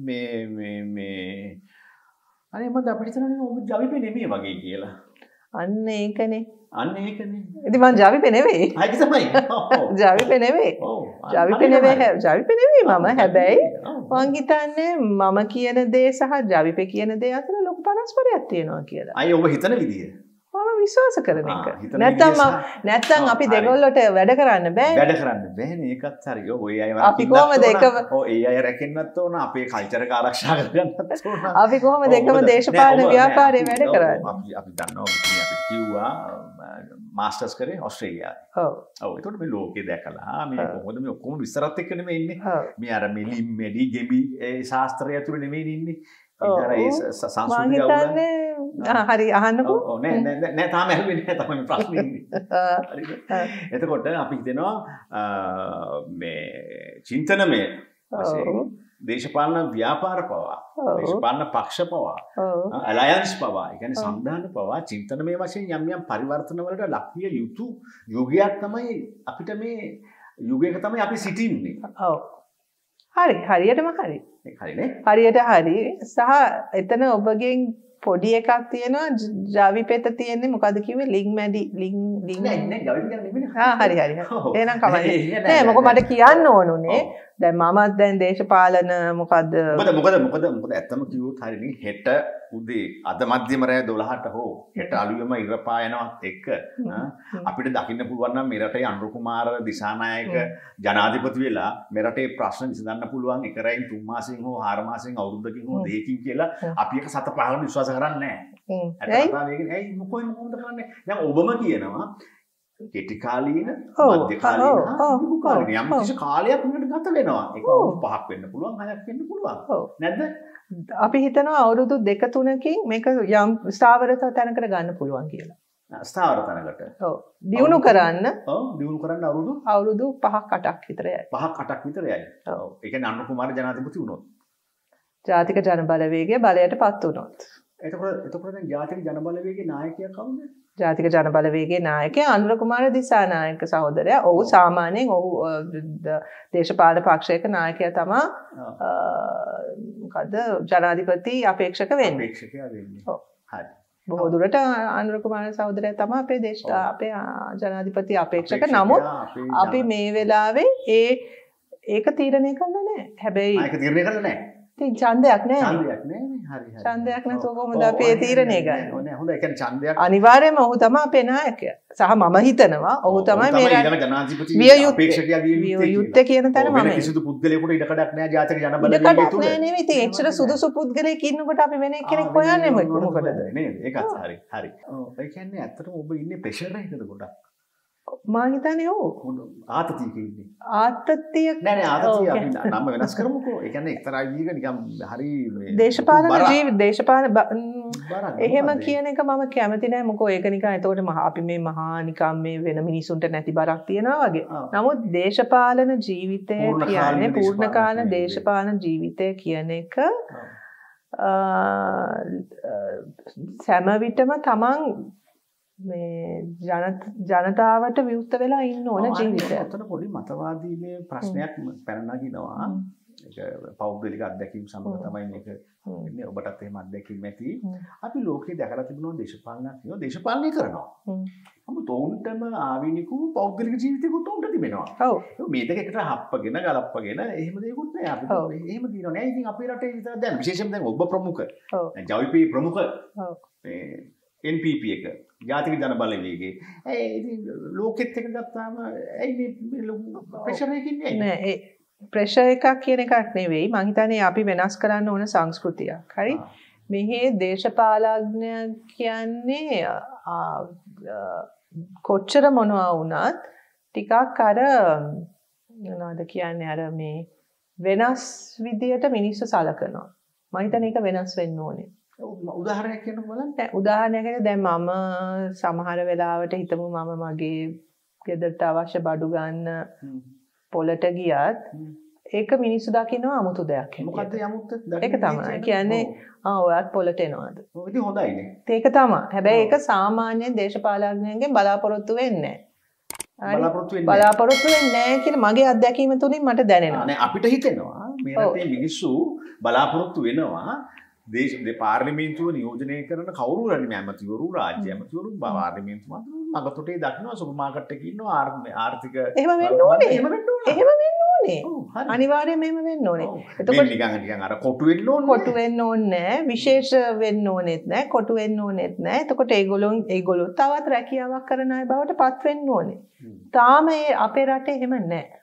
මේ අනේ මම අපිට හිතනවා ඔබ ජවිපේ නෙමෙයි වගේ කියලා. අන්න ඒකනේ. ඉතින් මං ජවිපේ නෙවෙයි. ඒක තමයි. ජවිපේ නෙවෙයි. ජවිපේ නෙවෙයි මම. හැබැයි මං හිතන්නේ මම කියන දේ සහ ජවිපේ කියන දේ අතර ලොකු පරස්පරයක් තියෙනවා කියලා. අය ඔබ හිතන විදිය. මම විශ්වාස කරන එක. නැත්තම් අපි දෙගොල්ලොට වැඩ කරන්න බෑ. වැඩ කරන්න බෑනේ ඒකත් හරි. ඔය අය අපි කොහමද එකම ඒ අය රැකෙන්නත් ඕන අපේ කල්චර් එක ආරක්ෂා කරගන්නත් ඕන. අපි කොහමද එකම දේශපාලන ව්‍යාපාරේ වැඩ කරන්නේ? අපි දන්නවා අපිට කිව්වා මාස්ටර්ස් කරේ ඕස්ට්‍රේලියාවේ. ඔව් ඒකට මේ ලෝකේ දැකලා මේ කොහොමද මේ ඔක්කොම විස්තරත් එක්ක නෙමෙයි ඉන්නේ. මේ අර මෙලිම් මෙඩි ගෙබි ඒ ශාස්ත්‍රය ඇතුළේ නෙමෙයි ඉන්නේ. සංස්කෘතිය හරි අහන්නකෝ. නෑ තාම ඇහුවේ නෑ තමයි ප්‍රශ්නේ ඉන්නේ. හරිද? එතකොට අපි හිතනවා මේ චින්තනමය වශයෙන් දේශපාලන ව්‍යාපාර පවා දේශපාලන පක්ෂ පවා අලයන්ස් පවා ඒ කියන්නේ සංවිධාන පවා චින්තනමය වශයෙන් යම් යම් පරිවර්තන වලට ලක් විය යුතු යුගයක් තමයි අපිට මේ යුගයක තමයි අපි සිටින්නේ. ඔව්. හරි හරියටම හරි. හරිනේ. හරියට හරි සහ එතන ඔබගෙන් පොඩි එකක් තියෙනවා ජවිපෙත තියෙන්නේ මොකද්ද කිව්වේ ලිං මැඩි ලිං නෑ ජවිපෙත නෙමෙයි. හරි හරි. එහෙනම් කමන්නේ. නෑ මොකද මට කියන්න ඕනුනේ. දැන් මමත් දැන් දේශපාලන මොකද්ද මොකද ඇත්තම කිව්වොත් හරිනේ හෙට උදේ අද මධ්‍යම රැය 12ට හෝ හෙට අලුයම ඉර පායනවත් එක්ක අපිට දකින්න පුළුවන් නම් මෙරටේ අනුර කුමාර දිසානායක ජනාධිපති වෙලා මෙරටේ ප්‍රශ්න විසඳන්න පුළුවන් එක රැයින් 3 මාසෙකින් හෝ 4 මාසෙකින් අවුරුද්දකින් හෝ දෙකකින් කියලා අපි එක සත පහළ විශ්වාස කරන්නේ නැහැ. ඇයි මොකද කරන්නේ? දැන් ඔබම කියනවා කෙටි කාලීන මධ්‍ය කාලීන දීර්ඝ කාලීන යම් කිසි කාලයක් උනට ගත වෙනවා. ඒක අවුරුදු 5ක් වෙන්න පුළුවන් 6ක් වෙන්න පුළුවන්. නැද්ද? අපි හිතනවා අවුරුදු 2-3කින් මේක යම් ස්ථාවර තැනකට ගන්න පුළුවන් කියලා. ස්ථාවර තැනකට. ඔව්. දියුණු කරන්න දියුණු කරන්න අවුරුදු 5ක් 8ක් විතර යයි. 5ක් 8ක් විතර යයි. ඔව්. ඒ කියන්නේ අනුර කුමාර ජනාධිපති වුණොත්. ජාතික ජනබලවේගය බලයටපත් වුණොත්. එතකොට දැන් ජාතික ජනබලවේගයේ නායකයා කවුද? ජාතික ජනබලවේගයේ නායකයා අනුර කුමාර දිසානායක සහෝදරයා. ඔහු සාමාන්‍යයෙන් ඔහු දේශපාලන පක්ෂයක නායකයා තමයි මොකද ජනාධිපති අපේක්ෂක වෙන්නේ. අපේක්ෂකයා වෙන්නේ. ඔව්. හරි. බොහෝ දුරට අනුර කුමාර සහෝදරයා තමයි අපේ ජනාධිපති අපේක්ෂක. නමුත් අපි මේ වෙලාවේ ඒක තීරණය කරන්න නැහැ. හැබැයි ඒක තීරණය කරලා නැහැ. ඉතින් ඡන්දයක් නැහැ. ඡන්දයක් නැහැ. හරි. ඡන්දයක් නැතුව කොහොමද අපි ඒ තීරණය ගන්නේ? ඕනේ. හොඳයි. ඒ කියන්නේ ඡන්දයක් අනිවාර්යයෙන්ම ඔහු තමයි අපේ නායකයා. සහ මම හිතනවා ඔහු තමයි මේ ඊළඟ ජනාධිපති අපේක්ෂකයා විය යුත්තේ කියන තැන මම කිසිදු පුද්ගලයෙකුට ඉඩකඩක් නැහැ ජාතික ජනබලවේගය තුල. නෑ නෙවෙයි. ඉතින් එච්චර සුදුසු පුද්ගලයෙක් ඉන්නකොට අපි වෙන කෙනෙක් හොයන්නේ මොකටද? නේද? ඒකත් හරි. හරි. ඔව්. ඒ කියන්නේ ඇත්තටම ඔබ ඉන්නේ ප්‍රෙෂර් එකකද ගොඩක්? මම හිතන්නේ ඔව්. ආතතියක ඉන්නේ. ආතතිය නෑ ආතතිය අපි නම වෙනස් කරමුකෝ. ඒ කියන්නේ එක්තරා විදිහක නිකන් හරි මේ දේශපාලන එහෙම කියන එක මම කැමති නෑ. මොකෝ ඒක නිකන් එතකොට අපි මේ මහා නිකන් මේ වෙන මිනිසුන්ට නැති බරක් තියනවා වගේ. නමුත් දේශපාලන ජීවිතය කියන්නේ පූර්ණකාල දේශපාලන ජීවිතය කියන එක සෑම විටම තමන් මේ ජනතාවට විවෘත වෙලා ඉන්න ඕන ජීවිතයක්. අතන පොඩි මතවාදී මේ ප්‍රශ්නයක් පැන නගිනවා. ඒක පෞද්ගලික අත්දැකීම් සමග තමයි මේක වෙන්නේ. ඔබටත් එහෙම අත්දැකීම් ඇති. අපි ලෝකේ දැකලා තිබුණා දේශපාලනයක් කියනවා දේශපාලනය කරනවා. නමුත් උන්ටම ආවිනිකු පෞද්ගලික ජීවිතයකට උන්ට තිබෙනවා. ඔව්. මේ දෙක එකට හප්පගෙන ගලප්පගෙන එහෙම දෙයක්වත් නෑ. අපි එහෙම දිනව නෑ. ඉතින් අපේ රටේ විතර දැන් විශේෂයෙන්ම දැන් ඔබ ප්‍රමුඛ. ඔව්. ජවිපී ප්‍රමුඛ. ඔව්. මේ NPP එක ජාතික ජනබලවේගයේ ඉතින් ලෝකෙත් එක ගත්තාම ඇයි මේ ලොකු ප්‍රෙෂර් එකකින් නෑ ඒ ප්‍රෙෂර් එකක් කියන එකක් නෙවෙයි මං හිතන්නේ අපි වෙනස් කරන්න ඕන සංස්කෘතියක්. හරි. මෙහි දේශපාලඥ කියන්නේ කොච්චර මොනවා වුණත් ටිකක් අර මොනවද කියන්නේ අර මේ වෙනස් විදියට මිනිස්සු සලකනවා. මං හිතන්නේ ඒක වෙනස් වෙන්න ඕනේ. උදාහරණයක් කියන්න බලන්න. උදාහරණයක් දැන් මම සමහර වෙලාවට හිතමු මම මගේ ගෙදරට අවශ්‍ය බඩු ගන්න පොලට ගියත් ඒක මිනිස්සු දකිනවා අමුතු දෙයක්. මොකද්ද යමුත්? ඒක තමයි. කියන්නේ ඔයාත් පොලට එනවාද? ඔව් ඉතින් හොඳයිනේ. ඒක තමයි. හැබැයි ඒක සාමාන්‍ය දේශපාලඥයන්ගෙන් බලාපොරොත්තු වෙන්නේ නැහැ. බලාපොරොත්තු වෙන්නේ නැහැ කියලා මගේ අත්දැකීම තුලින් මට දැනෙනවා. නෑ අපිට හිතෙනවා මේ රටේ මිනිස්සු බලාපොරොත්තු වෙනවා පාර්ලිමේන්තුව නියෝජනය කරන කවුරු හරි ඇමතිවරු රාජ්‍ය ඇමතිවරු පාර්ලිමේන්තු මගතොටේ දකින්නවා සුපර් මාකට් එකේ ඉන්නවා ආර්ථික එහෙම වෙන්න ඕනේ. එහෙම වෙන්න ඕනේ. අනිවාර්යයෙන්ම එහෙම වෙන්න ඕනේ. එතකොට නිකන් අර කොටු වෙන්න ඕනේ. කොටු වෙන්න ඕනේ නැහැ. විශේෂ වෙන්න ඕනෙත් නැහැ. කොටු වෙන්න ඕනෙත් නැහැ. එතකොට ඒගොල්ලෝ තවත් රැකියාවක් කරන අය බවට පත් වෙන්න ඕනේ. තාම අපේ රටේ එහෙම නැහැ.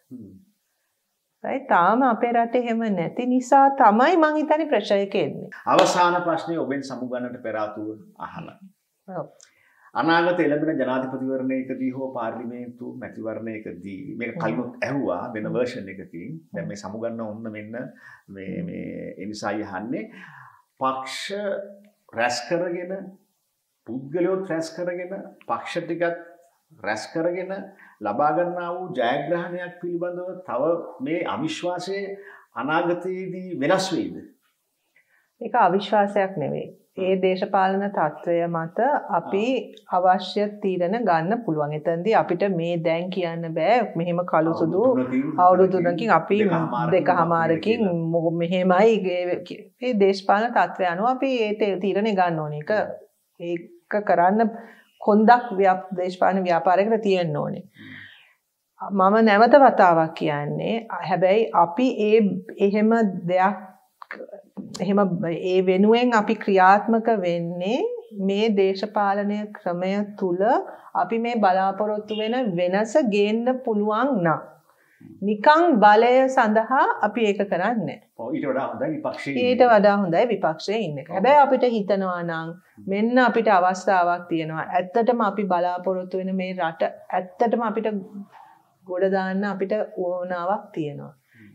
තාම අපේ රටේ එහෙම නැති නිසා තමයි මං හිතන්නේ ප්‍රෙෂර් එක එන්නේ. අවසාන ප්‍රශ්නේ ඔබෙන් සමුගන්නට පෙර ආතුව අහලා. ඔව්. අනාගත එළඹෙන ජනාධිපතිවරණයකදී හෝ පාර්ලිමේන්තු මැතිවරණයකදී මේක කලිනුත් ඇහුවා වෙන වර්ෂන් එකකින්. දැන් මේ සමුගන්න ඕන්න මෙන්න මේ ඒ නිසා යහන්නේ පක්ෂ රැස් කරගෙන පුද්ගලයෝ රැස් කරගෙන පක්ෂ ටිකත් රැස් කරගෙන ලබා ගන්නා වූ ජයග්‍රහණයක් පිළිබඳව තව මේ අවිශ්වාසය අනාගතයේදී වෙනස් වෙයිද? ඒක අවිශ්වාසයක් නෙවෙයි. ඒ දේශපාලන තත්ත්වය මත අපි අවශ්‍ය තීරණ ගන්න පුළුවන්. එතෙන්දී අපිට මේ දැන් කියන්න බෑ මෙහෙම කළු සුදු අවුරුදු 3කින් අපි දෙකමාරකින් මෙහෙමයි මේ දේශපාලන තත්ත්වය අනුව අපි ඒ තීරණ ගන්න ඕනේ. ඒක කරන්න කොන්දක් දේශපාලන ව්‍යාපාරයකට තියෙන්න ඕනේ. මම නැවත වතාවක් කියන්නේ හැබැයි අපි එහෙම දෙයක් එහෙම ඒ වෙනුවෙන් අපි ක්‍රියාත්මක වෙන්නේ මේ දේශපාලනය ක්‍රමය තුල අපි මේ බලාපොරොත්තු වෙන වෙනස ගේන්න පුළුවන් නම් නිකං බලය සඳහා අපි ඒක කරන්නේ ඊට වඩා හොඳයි විපක්ෂයේ ඊට වඩා හොඳයි විපක්ෂයේ ඉන්න එක. හැබැයි අපිට හිතනවා නම් මෙන්න අපිට අවස්ථාවක් තියෙනවා. ඇත්තටම අපි බලාපොරොත්තු වෙන මේ රට ඇත්තටම අපිට ගොඩ දාන්න අපිට ඕනාවක් තියෙනවා.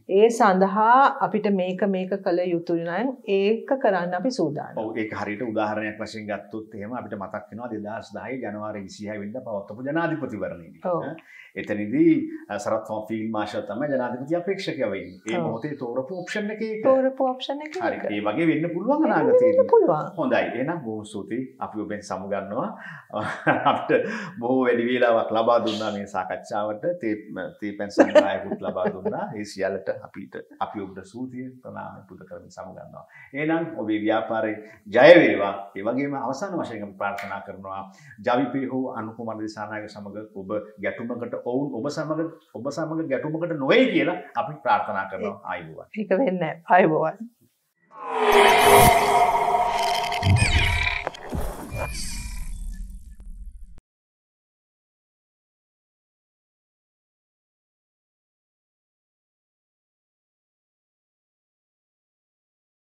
ඒ සඳහා අපිට මේක කළ යුතුයි නම් ඒක කරන්න අපි සූදානම්. ඔව් ඒක හරියට උදාහරණයක් වශයෙන් ගත්තොත් එහෙම අපිට මතක් වෙනවා 2010 ජනවාරි 26 වෙනිදා පවත්වපු ජනාධිපතිවරණයේදී. ඔව්. එතනදී සරත් ෆීල්ඩ් මාෂල් තමයි ජනාධිපති අපේක්ෂකයා වෙන්නේ. ඒ මොහොතේ තෝරපු ඔප්ෂන් එකේ ඒක. තෝරපු ඔප්ෂන් එක. හරි. ඒ වගේ වෙන්න පුළුවන් අනාගතයේදී. පුළුවන්. හොඳයි. එහෙනම් බොහොම ස්තුතියි. අපි ඔබෙන් සමුගන්නවා. අපිට බොහෝ වැඩි වේලාවක් ලබා දුන්නා මේ සාකච්ඡාවට. තේ සංග්‍රහයකුත් ලබා දුන්නා. ඒ සියල්ලට අපි ඔබට ස්තුතියි ප්‍රණාම පුද කරමින් සමුගන්නවා. එහෙනම් ඔබේ ව්‍යාපාරේ ජය වේවා. ඒ වගේම අවසාන වශයෙන් අපි ප්‍රාර්ථනා කරනවා ජවිපේ හෝ අනුකුමාර දිසානායක සමග ඔබ ගැටුමකට ඔබ සමග ගැටුමකට නොවේ කියලා අපි ප්‍රාර්ථනා කරනවා. ආයුබෝවන්. ඒක වෙන්නේ නැහැ. ආයුබෝවන්.